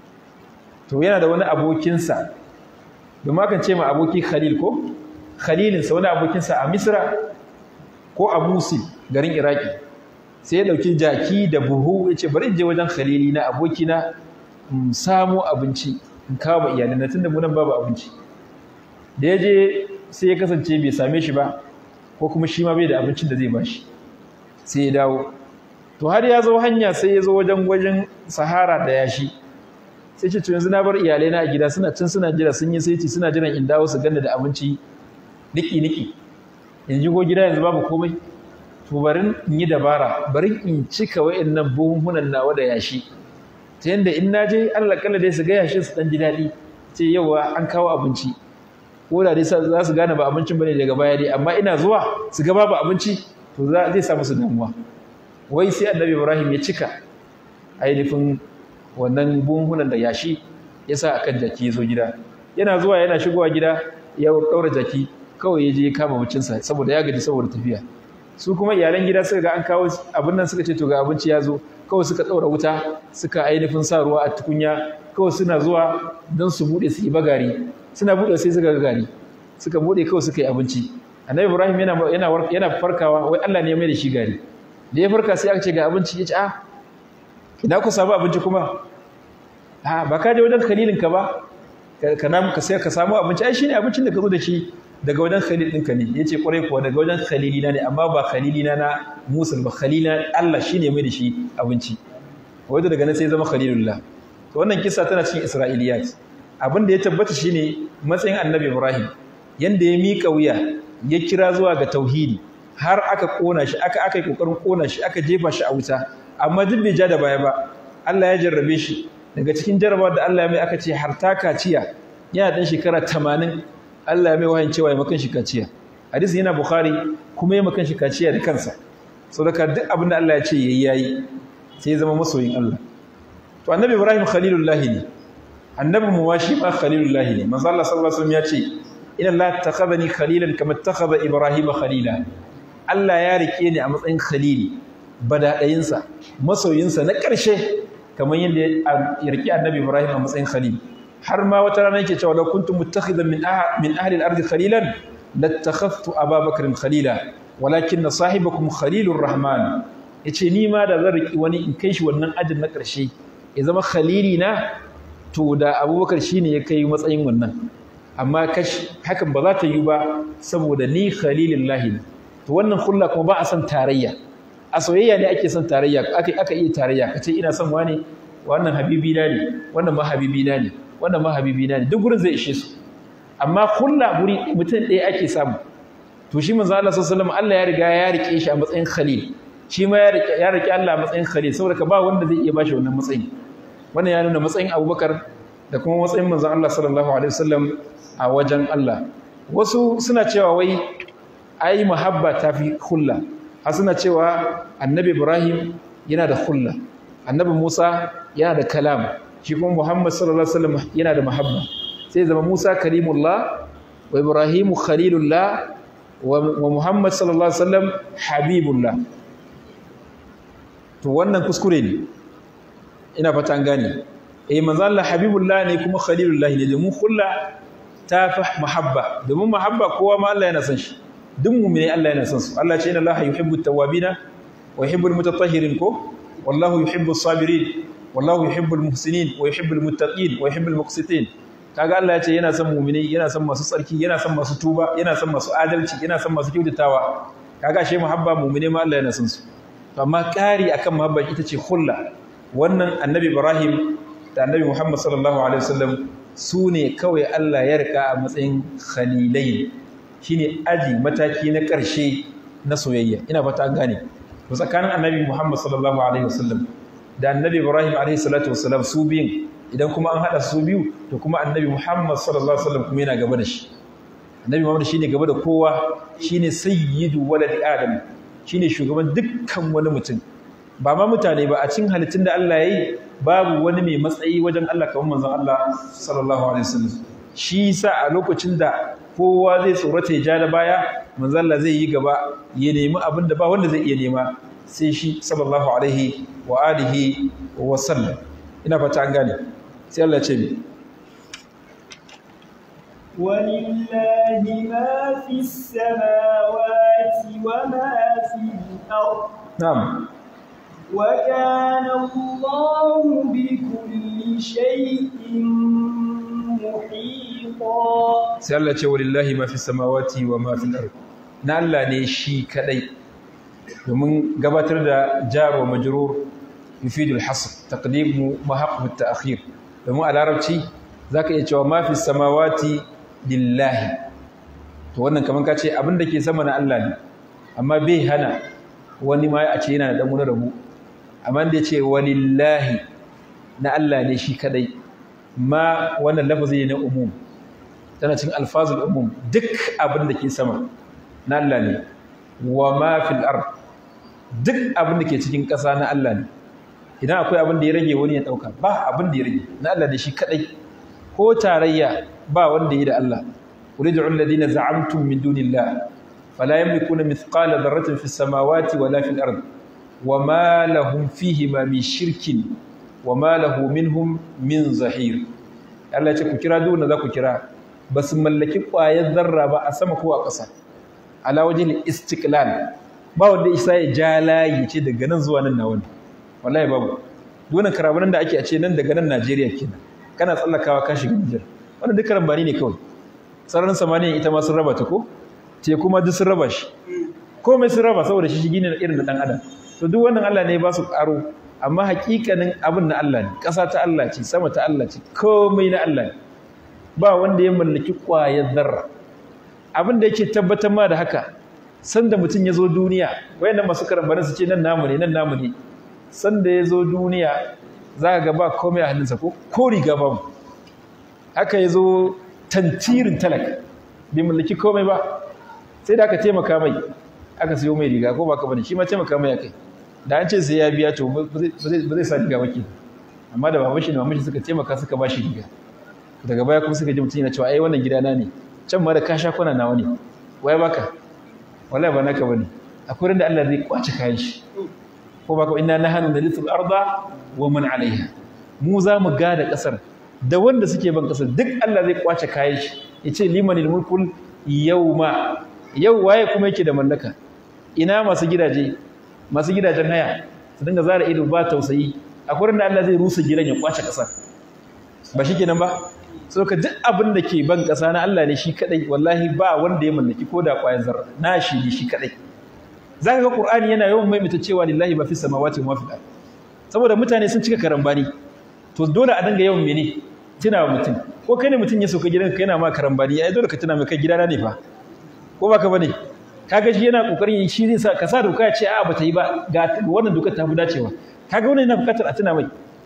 to yana da wani abokin sa domin akan ce ma aboki Khalil ko Khalilin sa wani abokin sa a Misra ko a Musil garin Iraki sai ya dauki jaki da buhu yace bari in je wajen Khalili na aboki na in samu abinci in kawo ba iyalina tunda mu nan babu abinci da yaje sai ya kasance bai same shi ba ko kuma shi ma bai da abincin da zai bashi sai ya dawo to har ya zo hanya sai ya zo wajen wajen Sahara da yashi sai ce to yanzu na bar iyalaina a gida suna can suna jira sun yi saiti suna jiran in dawo su ganni da abinci niki niki in ji go gida yanzu babu komai to bari in yi dabara bari in cika wayannan buhunhunan nawa da yashi ta yanda in naje Allah kalla dai su ga yashin su dan ji dadi ce yawa an kawo abinci ko da dai za su gane ba abincin bane daga baya dai amma ina zuwa su ga babu abinci to za zai samu su damuwa wai sai Annabi Ibrahim ya cika ainihin wannan buhunhunan da yashi yasa akan jaki ya zo gida yana zuwa yana shigowa gida ya daura jaki kawai ya je ya kama mucinsa saboda ya gaji saboda tafiya su kuma iyalan gida suka ga an kawo abin nan suka ce to ga abinci ya zo kawai suka ɗaura wuta suka ainihin sa ruwa a tukunya kawai suna zuwa don su buɗe su yi bagari suna buɗe sai suka ga gari suka buɗe kawai suka yi abinci annabi Ibrahim yana yana yana farkawa wai Allah ne ya mai da shi gari da ya farka sai aka ce ga abinci ya ce a ina ku samu abinci kuma a ba ka je wajen khalilinka ba ka namu ka sai ka samu abinci ai shine abincin da ka zo da shi daga wajen khalil ɗinka ne yace kwarai kuwa daga wajen khalilina ne amma ba khalilina na Musa ba khalilina Allah shine mai da shi abinci wanda daga nan sai zama khalilullah to wannan kissa tana cikin Isra'iliyat abin da ya tabbata shine matsayin Annabi Ibrahim yanda ya mika wuya ya kira zuwa ga tauhidi har aka kona shi aka aka yi kokarin kona shi aka jefa shi a wuta amma duk bai ja da baya ba Allah ya jarrabe shi daga cikin jarrabawar da Allah ya mai aka ce har ta kaciya yana dan shekara tamanin Allah ya mai wahayin cewa ya makan shi kaciya hadisi yana Bukhari kuma ya makan shi kaciya da kansa saboda duk abin da Allah ya ce yayi yayi sai ya zama masoyin Allah to Annabi Ibrahim khalilullahi ne annabi mu washi ma khalilullahi ne manzo Allah sallallahu alaihi wasallam ya ce inna Allah takhadhani khalilan kama takhadha Ibrahim khalila Allah ya rike ni a matsayin khalili badadayinsa masoyinsa na ƙarshe kamar yadda ya rike Annabi Ibrahim a matsayin khalil har ma wata rana yake cewa law kuntum muttakhidan min min ahli al-ardi khalilan lattakhadhtu Aba Bakr khalila walakin sahibakum khalilur rahman yace ni ma da zan riki wani in kai shi wannan ajin na ƙarshe ya zama khalili na to da Abubakar shine ya kai matsayin wannan amma kash hakan ba za ta yi ba saboda ni khalilullahi to wannan khulla kuma ba a san tarayya a soyayya ne ake son tarayya aka aka iya tarayya kace ina son wani wannan habibi na ne wannan ma habibi na ne wannan ma habibi na ne duk gurin zai ishe su amma kulla guri mutum ɗaya ake samu to shi manzo Allah sallallahu alaihi wasallam Allah ya riga ya rike shi a matsayin khalil shi ma ya rike ya rike Allah a matsayin khalil saboda ka ba wanda zai iya bashi wannan matsayi wannan ya nuna matsayin Abubakar da kuma matsayin manzo Allah sallallahu alaihi wasallam a wajen Allah wasu suna cewa wai ai muhabba tafi khulla har suna cewa annabi Ibrahim yana da khulla annabi Musa yana da kalam shi kuma Muhammad sallallahu alaihi wasallam yana da muhabba sai zama Musa kalimullah wa Ibrahimu khalilullah wa Muhammad sallallahu alaihi wasallam habibullah to wannan kuskure ne ina fata an gane eh manzo Allah habibullah ne kuma khalilullah ne domin khulla ta fi mahabba domin mahabba kowa ma Allah yana son shi duk mu'mini Allah yana son su Allah ce inna Allah yuhibbu at-tawwabina wa yuhibbu al-mutatahhirin ko wallahu yuhibbu as-sabirin wallahu yuhibbu al-muhsinin wa yuhibbu al-muttaqin wa yuhibbu al-muqsitin kaga Allah ya ce yana son mu'mini yana son masu tsarki yana son masu tuba yana son masu adalci yana son masu kyautatawa kaga shi muhabba mu'mini ma Allah yana son su amma kari akan muhabba ita ce khulla wannan annabi Ibrahim da annabi Muhammad sallallahu alaihi wasallam su ne kawai Allah ya rika a matsayin khalilai shine aji mataki na ƙarshe na soyayya ina fata an gane to tsakanin annabi Muhammad sallallahu alaihi wasallam da annabi Ibrahim alaihi salatu wasallam su biyun idan kuma an hada su biyu to kuma annabi Muhammad sallallahu alaihi wasallam kuma yana gaba da shi annabi Muhammad shine gaba da kowa shine sayyidu walad adam shine shugaban dukkan wani mutum ba ma mutane ba a cikin halittun da Allah yayi babu wani mai matsayi wajen Allah kamar manzon Allah sallallahu alaihi wasallam shi sa a lokacin da kowa zai tsorata ya ja da baya manzon Allah zai yi gaba ya nemi abin da ba wanda zai iya nema sai shi sallallahu alaihi wa alihi wa sallam ina fata an gane sai Allah ce mi walillahi ma fi samawati wa ma fi al-ard na'am wa kana Allahu bi kulli shay'in muhita sai Allah ce walillahi ma fi samawati wa ma fi al-ard na Allah ne shi kadai domin gabatar da jar wa majrur yufidu al-hasr taqdim mahaq bit-ta'khir domin a larabci zaka iya cewa ma fi samawati lillahi to wannan kaman ka ce abin da ke sama na Allah ne amma bai hana wani ma a ce yana da dan wani rabu amma da ce walillahi na Allah ne shi kadai ma wannan lafazi ne na umum tana cikin alfazul umum duk abin da ke sama na Allah ne wa ma fil ard duk abin da ke cikin ƙasa na Allah ne idan akwai abin da ya rage wani ya dauka ba abin da ya rage na Allah ne shi kadai ko tarayya ba wanda yi da Allah uridu alladhina za'amtum min dunillah fala yamlikuna mithqala dharratin fis samawati wala fil ard wama lahum fihi ma min shirkin wama lahu minhum min zahir Allah ya ce ku kira duk wanda za ku kira basu mallaki ƙwayar zarra ba a sama ko a ƙasa ala wajhil istiqlal ba wanda isa ya ja layi ce daga nan zuwa nan na wani wallahi babu dunan karabanan da ake a ce nan daga nan Najeriya kenan kana tsallakawa ka shiga Nijar wannan duk karambani ne kawai sararin samaniya ita ma sun raba ta ko te kuma duk sun raba shi komai sun raba saboda shi shigi ne irin da dan adam to duk wannan Allah ne ya ba su karo amma hakikanin abin na Allah ne ƙasa ta Allah ce sama ta Allah ce komai na Allah ne ba wanda ya mallaki ƙwayar zarra abin da yake tabbatar ma da haka sanda mutum ya zo duniya wayannan masu karambanin su ce nan namu ne nan namu ne sanda ya zo duniya za ka ga ba komai a hannunsa ko ko riga babu haka ya zo tantirin talaka bai mallaki komai ba sai da aka taimaka mai aka siyo mai riga ko ba ka bane shi ma taimaka mai akai da an ce sai ya biya to ba zai sa riga wake amma da baban shi da mamashi suka taimaka suka ba shi riga daga baya kuma suka ji mutum yana cewa ai wannan gidana ne can ma da ka sha kwana nawa ne wai baka wallahi ba naka bane akwai da Allah zai kwace kayan shi ko baka inna nahnu nalithul arda wa man alaiha mu za mu gada kasar da wanda suke ban kasar duk Allah zai kwace kayan shi yace limanil mulkul yawma yau waye kuma yake da mallaka ina masu gidaje masu gidajen haya su dinga zara ido ba tausayi akwai da Allah zai rusa gidan ya kwace kasar ba shikenan ba so ka duk abin da ke ban kasa na Allah ne shi kadai wallahi ba wanda ya mallaki ko da kwayan zarra na shi ne shi kadai zaka ga Qur'ani yana yawan maimaita cewa lillahi ma fis samawati wa ma fil ard saboda mutane sun cika karambani to dole a danga yawan mene tuna mutum ko kai ne mutum ya sauka gidanka yana ma karambani ai dole ka tuna mai kai gidana ne fa ko baka bane kaga shi yana kokarin shi zai sa ka sa doka ya ce a bata yi ba ga wannan dokar ta fi dacewa kaga wannan yana bukatar a tuna mai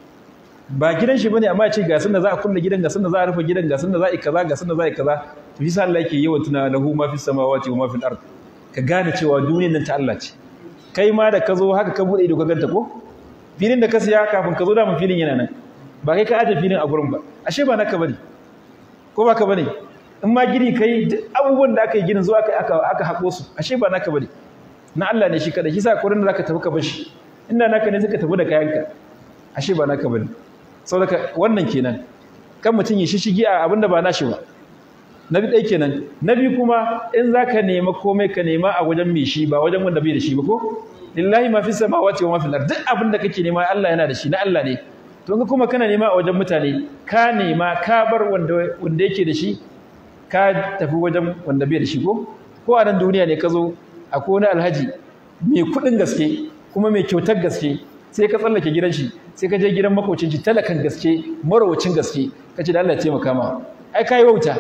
ba gidan shi bane amma ya ce ga sanda za a kulle gidan ga sanda za a rufe gidan ga sanda za a yi kaza ga sanda za a yi kaza to shi sa Allah yake yawan tuna lahu ma fis samawati wa ma fil ard ka gane cewa duniyar nan ta Allah ce kai ma da ka zo haka ka bude ido ka ganta ko filin da ka siya kafin ka zo da mun filin yana nan ba kai ka aje filin a gurin ba ashe ba naka bane ko ba ka bane in ma gini kai abubuwan da aka yi ginin zuwa aka aka aka hako su ashe ba naka bane na Allah ne shi kada shi sa kurin da zaka tafi ka bar shi inda naka ne zaka tafi da kayanka ashe ba naka bane saboda wannan kenan kan mutun ya shishigi a abinda ba nashi ba nabi dai kenan nabi kuma in zaka nema komai ka nema a wajen mai shi ba wajen wanda bai da shi ba ko lillahi ma fis samawati wa ma fil ard duk abinda kake nema Allah yana da shi na Allah ne to ga kuma kana nema a wajen mutane ka nema ka bar wanda wanda yake da shi ka tafi wajen wanda bai da shi ko ko a nan duniya ne ka zo akwai wani alhaji mai kudin gaske kuma mai kyautar gaske sai ka tsallake gidan shi sai ka je gidan makocin shi talakan gaske marawacin gaske kace da Allah ya taimaka ma ai kai wauta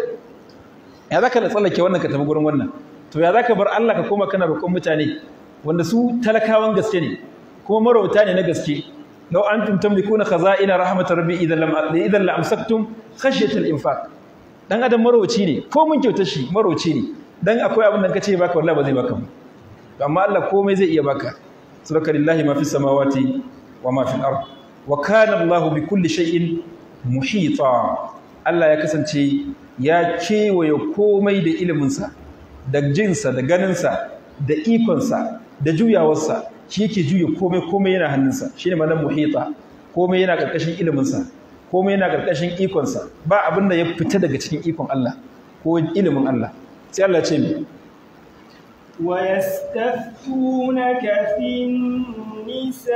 ya zaka da tsallake wannan ka tafi gurin wannan to ya zaka bar Allah ka koma kana roƙon mutane wanda su talakawan gaske ne kuma marawata ne na gaske law antum tamlikuna khaza'ina rahmatar rabbi idan lam idan la amsaktum khashyata al-infaq dan adam marowaci ne ko mun kyautar shi marowaci ne dan akwai abin da kace baka wallahi ba zai baka ba amma Allah komai zai iya baka subhaka lillahi ma fis samawati wa ma fil ard wa kana Allahu bi kulli shay'in muhita Allah ya kasance ya kewaye komai da ilimin sa da jinsa da ganin sa da ikon sa da juyawar sa shi yake juya komai komai yana hannunsa shine manan muhita komai yana karkashin ilimin sa komai yana karkashin ikon sa ba abin da ya fita daga cikin ikon Allah ko ilimin Allah sai Allah ya ce mi wa yastaftunaka fin nisa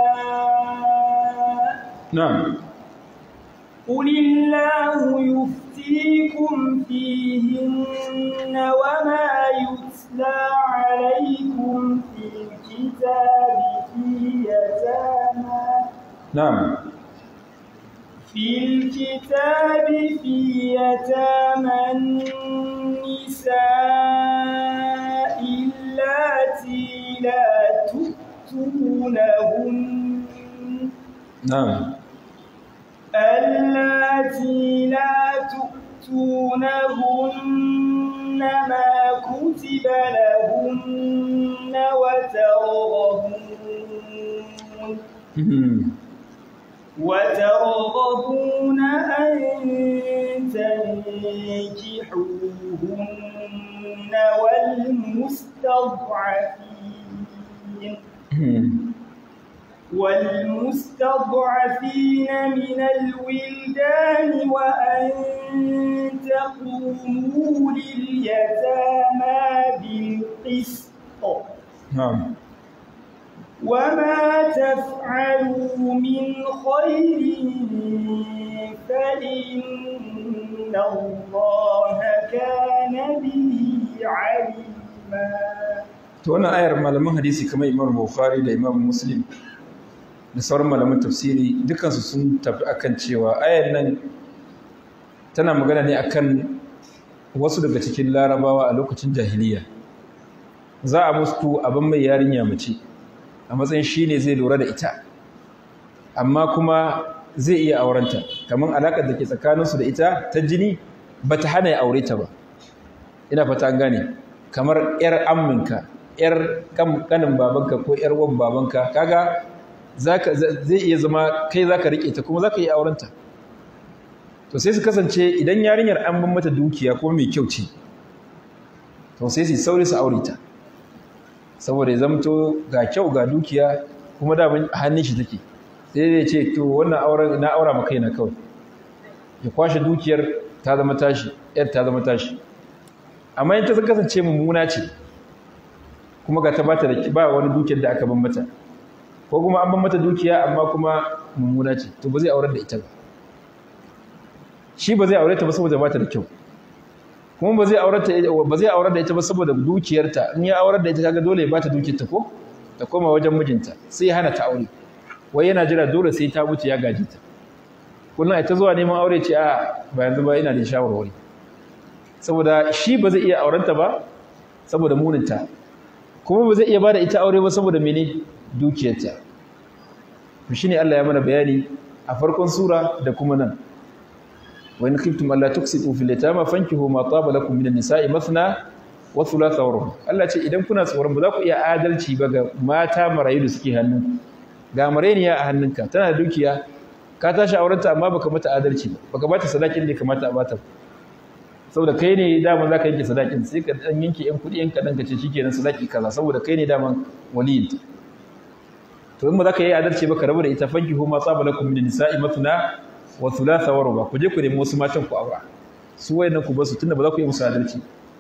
na'am قل الله يفتيكم فيهن وما يتلى عليكم في الكتاب في يتامى نعم في الكتاب في يتامى النساء اللاتي لا تؤتونهن نعم اللاتي لا تؤتونهن ما كتب لهن وترغبون وترغبون أن تنكحوهن والمستضعفين والمستضعفين من الولدان وأن تقوموا لليتامى بالقسط نعم وما تفعلوا من خير فإن الله كان به عليما. to wannan ayar malaman hadisi kamar Imam Bukhari da Imam Muslim da sauran malaman tafsiri dukansu sun tafi akan cewa ayar nan tana magana ne akan wasu daga cikin larabawa a lokacin jahiliya za a mustu abin mai yarinya mace a matsayin shine zai lura da ita amma kuma zai iya aurenta kamar alakar da ke tsakaninsu da ita ta jini bata hana ya aure ta ba ina fata an gane kamar yar amminka yar kanin babanka ko yar wan babanka kaga zaka zai iya zama kai zaka rike ta kuma zaka yi aurenta to sai su kasance idan yarinyar an ban mata dukiya kuma mai kyau ce to sai su sauri su aure ta saboda ya zamto ga kyau ga dukiya kuma da hannun shi take sai zai ce to wannan auren na aura maka kaina kawai ya kwashe dukiyar ta zama tashi yar ta zama tashi amma in ta kasance mummuna ce kuma ga ta bata da ba wani dukiyar da aka ban mata ko kuma an ban mata dukiya amma kuma mummuna ce to ba zai aurar da ita ba shi ba zai aure ta ba saboda bata da kyau kuma ba zai aurar ta ba zai aurar da ita ba saboda dukiyarta. In ya aurar da ita kaga dole ya bata dukiyarta ko ta koma wajen mijinta, sai ya hana ta aure, wai yana jira dole sai ta mutu ya gaji ta. Kullum ita zuwa neman aure ce a ba yanzu ba ina da shawarwari, saboda shi ba zai iya aurenta ba saboda muninta, kuma ba zai iya bada ita aure ba saboda mene dukiyarta. to shine Allah ya mana bayani a farkon sura da kuma nan, wa in khiftum alla tuqsitu fil yatama fankihu ma taba lakum minan nisa'i mathna wa thulatha wa ruba. Allah ce idan kuna tsoron ba za ku iya adalci ba ga mata marayu da suke hannunku, ga mareniya a hannunka tana da dukiya, ka tashi aurenta amma baka mata adalci ba, baka bata sadakin da kamata a bata, saboda kai ne dama za ka yanke sadakin, sai ka dan yanke yan kuɗi yan kaɗan ka ce shikenan sadaki kaza, saboda kai ne dama waliyinta. to in ba za ka yi adalci ba ka rabu da ita, fankihu ma tsaba lakum min nisa'i mathna wa thulatha wa ruba, ku je ku nemi wasu matan ku aura, su wayannan ku basu tunda ba za ku yi musu adalci.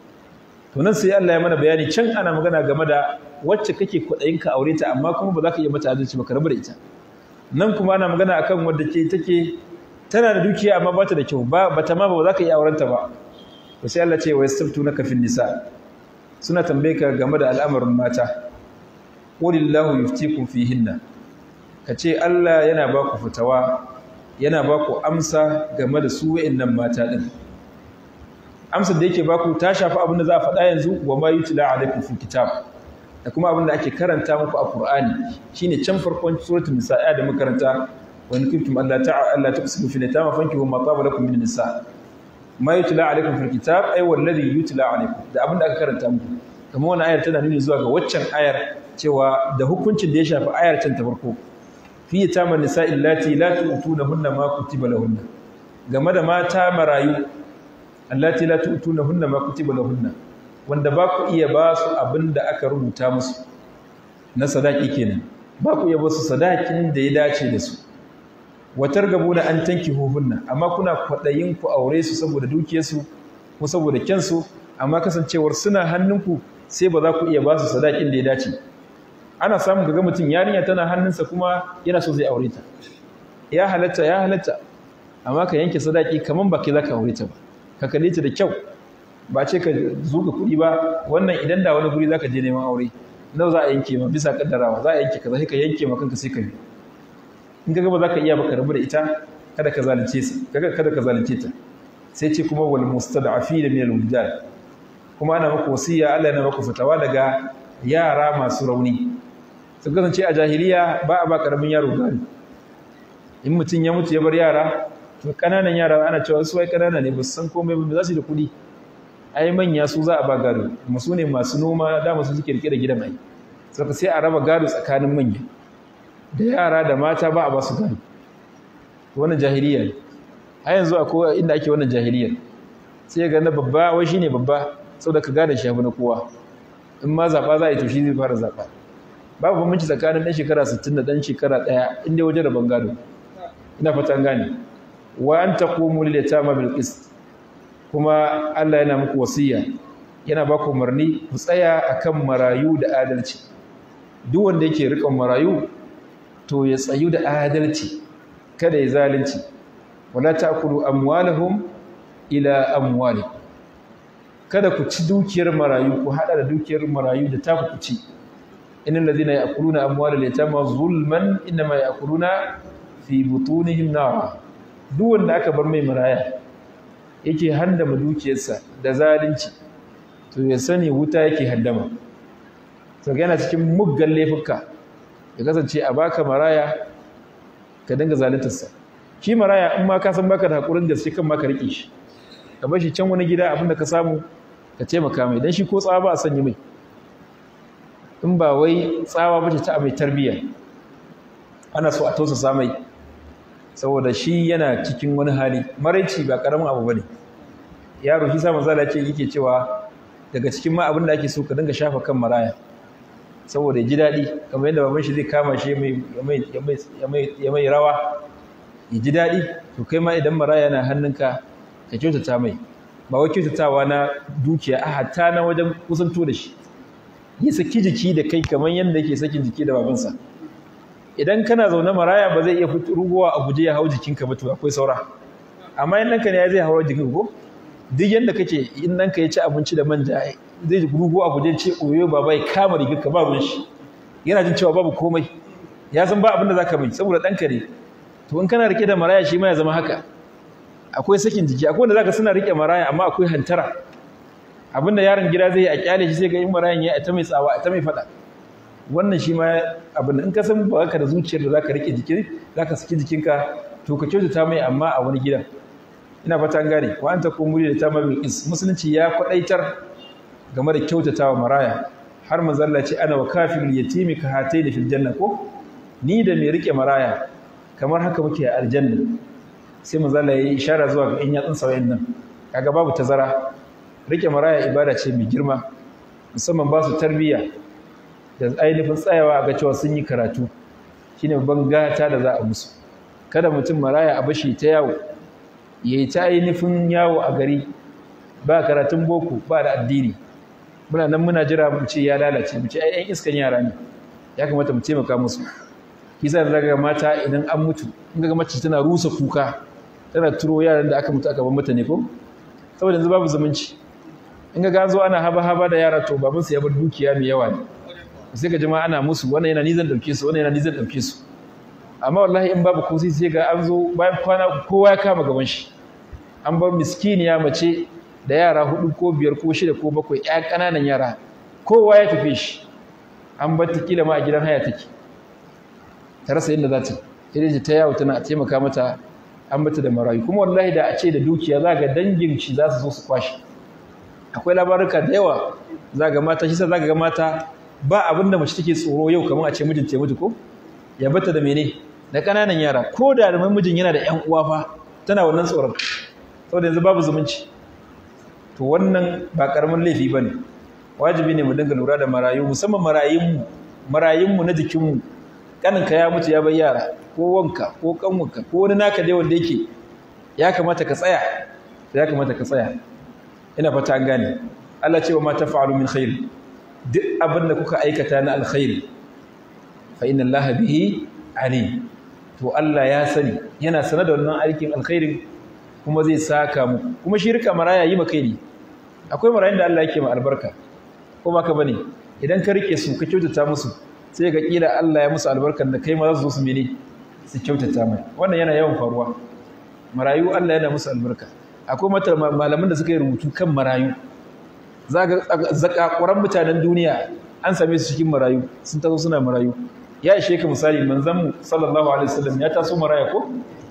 to nan sai Allah ya mana bayani, can ana magana game da wacce kake kwaɗayin ka aure ta amma kuma ba za ka iya mata adalci ba, ka rabu da ita. nan kuma ana magana akan wadda ke take tana da dukiya amma ba ta da kyau, ba bata ma ba za ka iya aurenta ba. to sai Allah ce wa yastaftunaka fin nisa, suna tambaye ka game da al'amarin mata, qulillahu yuftikum fihinna, kace Allah yana ba ku fitawa, yana ba ku amsa game da su wa'annan mata din. amsar da yake ba ku ta shafi abin da za a faɗa yanzu, wa ma yutla alaikum fil kitab, da kuma abin da ake karanta muku a Qur'ani, shine can farkon suratul nisa da muka karanta, wa in kuntum alla ta'a alla tuqsitu fil yatama fankihu ma taba lakum min nisa ma yutla alaikum fil kitab ay wallazi yutla alaikum, da abin da aka karanta muku. kamar wannan ayar tana nuni zuwa ga waccan ayar cewa da hukuncin da ya shafi ayar can ta farko, fi yatama nisa illati la tu'tunahunna ma kutiba lahunna, game da mata marayu allati la tu'tunahunna ma kutiba lahunna, wanda ba ku iya ba su abin da aka rubuta musu na sadaki kenan, ba ku iya ba su sadakin da ya dace da su. watar gabu na an tanki huhunna, amma kuna kwaɗayin ku aure su saboda dukiyarsu ko saboda kyansu, amma kasancewar suna hannunku sai ba za ku iya ba su sadakin da ya dace. ana samun ga mutum yarinya tana hannunsa kuma yana so zai aure ta, ya halatta ya halatta, amma ka yanke sadaki kaman ba kai za ka aure ta ba, ka kalle ta da kyau, ba ce ka zuga kuɗi ba. wannan idan da wani guri za ka je neman aure nawa za a yanke ma bisa kaddarawa, za a yanke kaza, sai ka yanke ma kanka sai ka bi. in kaga ba za ka iya ba ka rabu da ita, kada ka zalunce su, kada kada ka zalunce ta. sai ce kuma wal mustad'afina min al-wildan, kuma ana maka wasiya, Allah yana maka fitawa daga yara masu rauni. su kasance a jahiliya ba a ba karamin yaro gari, in mutum ya mutu ya bar yara, to kananan yara ana cewa su wai kanana ne ba su san komai ba, za su yi da kuɗi, ai manya su za a ba gado, kuma su ne masu noma, dama su suke rike da gidan ai, saka sai a raba gado tsakanin manya da yara da mata, ba a ba su gado. wannan jahiliya ne, a yanzu akwai inda ake wannan jahiliyar, sai ga na babba wai shine babba saboda ka gada shi na kowa, in ma zaɓa za a yi to shi zai fara zaɓa. babu bambanci tsakanin ɗan shekara sittin da ɗan shekara ɗaya inda wajen rabon gado, ina fatan gane. wa an taqumu lil yatama bil qist, kuma Allah yana muku wasiya, yana ba ku umarni ku tsaya akan marayu da adalci. duk wanda yake riƙon marayu to ya tsayu da adalci, kada ya zalunci. wala ta'kulu amwalahum ila amwalikum, kada ku ci dukiyar marayu, ku hada da dukiyar marayu da ta ku ci. innal ladhina ya'kuluna amwalal yatama zulman inma ya'kuluna fi butunihim nar. duk wanda aka bar mai maraya yake handama dukiyarsa da zalunci, to ya sani wuta yake handama. to yana cikin muggan laifuka ya kasance a baka maraya ka dinga zaluntarsa. shi maraya in ma ka san baka da hakurin gaske kan ma ka rike shi, ka bar shi can wani gida, abinda ka samu ka taimaka mai, dan shi ko tsawa ba a sanya mai, in ba wai tsawa bace ta mai tarbiyya, ana so a tausasa mai, saboda shi yana cikin wani hali. maraici ba karamin abu bane. yaro shi sa manzo Allah yake cewa daga cikin ma abin da ake so ka dinga shafa kan maraya saboda ya ji daɗi, kamar yadda baban shi zai kama shi ya mai rawa ya ji daɗi, to kai ma idan maraya na hannunka ka kyautata mai, ba wai kyautatawa na dukiya, a hatta na wajen kusanto da shi, ya saki jiki da kai kamar yadda yake sakin jiki da babansa. idan kana zaune maraya ba zai iya rugowa a guje ya hau jikinka ba, to akwai saura. amma in ɗanka ne ya zai hawa jikin ko, duk yanda kake in nan ka ya ci abinci da manja zai rugo abu je ce oyo baba ya kama rigar ka ba ruwan shi yana jin cewa babu komai ya san ba abin da zaka bai saboda ɗanka ne to in kana rike da maraya shi ma ya zama haka akwai sakin jiki akwai wanda zaka suna rike maraya amma akwai hantara abinda yaron gida zai yi a kyale shi sai ga in marayan ya ta mai tsawa ta mai fada wannan shi ma abin in ka san ba ka da zuciyar da zaka rike jiki zaka saki jikinka to ka kyautata mai amma a wani gidan ina fata an gane wa anta kumuri da tamamin is musulunci ya kwadaitar game da kyautatawa maraya har manzo Allah ce ana wa kafirul yatimi ka hataini fil janna ko ni da mai rike maraya kamar haka muke a aljanna sai manzo Allah ya yi ishara zuwa ga in yatsun sawayin nan kaga babu tazara rike maraya ibada ce mai girma musamman ba su tarbiyya da ainihin tsayawa ga cewa sun yi karatu shine babban gata da za a musu kada mutum maraya a bashi ta yawo yayi ta ainihin yawo a gari ba karatun boko ba da addini muna nan muna jira mu ce ya lalace mu ce ai ƴan iskan yara ne ya kamata mu taimaka musu kisa da daga mata idan an mutu in ga mace tana rusa kuka tana turo yaran da aka mutu aka bar mata ne ko saboda yanzu babu zumunci in ga zo ana haba haba da yara to babansu ya bar dukiya mai yawa ne sai ga jama'a ana musu wannan yana ni zan dauke su wannan yana ni zan dauke su amma wallahi in babu ko sai ga an zo bayan kwana kowa ya kama gaban shi an bar miskiniya mace da yara hudu ko biyar ko shida ko bakwai ƴan ƙananan yara kowa ya tafi shi an bar ta kila ma a gidan haya take ta rasa yadda za ta idan ta yawo tana taimaka mata an bata da marayu kuma wallahi da a ce da dukiya za ga dangin shi za su zo su kwashi akwai labaruka da yawa za ga mata shi sa za ga mata ba abin da mace take tsoro yau kamar a ce mijinta ya mutu ko ya bata da mene da ƙananan yara ko da da mijin yana da ƴan uwa fa tana wannan tsoron saboda yanzu babu zumunci to wannan ba karamin laifi bane wajibi ne mu dinga lura da marayu musamman marayunmu marayunmu na jikinmu kaninka ya mutu ya bar yara ko wanka ko kanwanka ko wani naka dai wanda yake ya kamata ka tsaya ya kamata ka tsaya ina fata an gane Allah ce wa ma tafa'alu min khair duk abin da kuka aikata na alkhairi fa inna Allah bihi alim to Allah ya sani yana sanar da wannan aikin alkhairin kuma zai saka mu kuma shirka maraya yi maka ne akwai marayin da Allah yake ma albarka ko baka bane idan ka rike su ka kyautata musu sai ga kila Allah ya musu albarkar da kai ma za su zo su mene su kyautata mai wannan yana yawan faruwa marayu Allah yana musu albarka akwai mata malaman da suka yi rubutu kan marayu zaga zakakuran mutanen duniya an same su cikin marayu sun taso suna marayu ya ishe ka misali manzon mu sallallahu alaihi wasallam ya taso maraya ko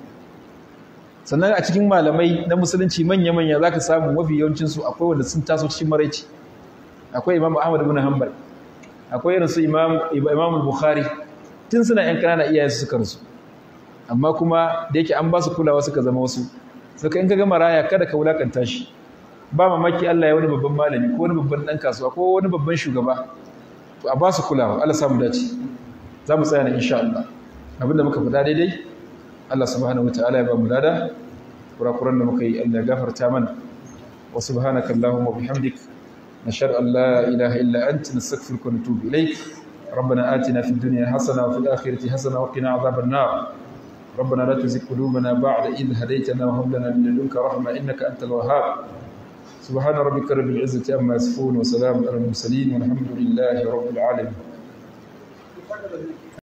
sannan a cikin malamai na musulunci manya manya zaka samu mafi yawancin su akwai wanda sun taso cikin maraici akwai Imam Ahmad ibn Hanbal akwai irin su Imam Imam Bukhari tun suna yan kanana iyayensu suka rasu amma kuma da yake an ba su kulawa suka zama wasu saka in kaga maraya kada ka wulakanta shi ba mamaki Allah ya wani babban malami ko wani babban dan kasuwa ko wani babban shugaba to a ba su kulawa Allah samu dace za mu tsaya ne insha Allah abinda muka faɗa daidai Allah subhanahu wataala ya ba mu lada kurakuran da muka yi Allah ya gafarta mana wa subhanaka allahumma bihamdik nashhadu an la ilaha illa anta nastaghfiruka wa natubu ilayk ربنا آتنا في الدنيا حسنة وفي الآخرة حسنة وقنا عذاب النار ربنا لا تزغ قلوبنا بعد إذ هديتنا وهب لنا من لدنك رحمة إنك أنت الوهاب سبحان ربك رب العزة عما يصفون وسلام على المرسلين والحمد لله رب العالمين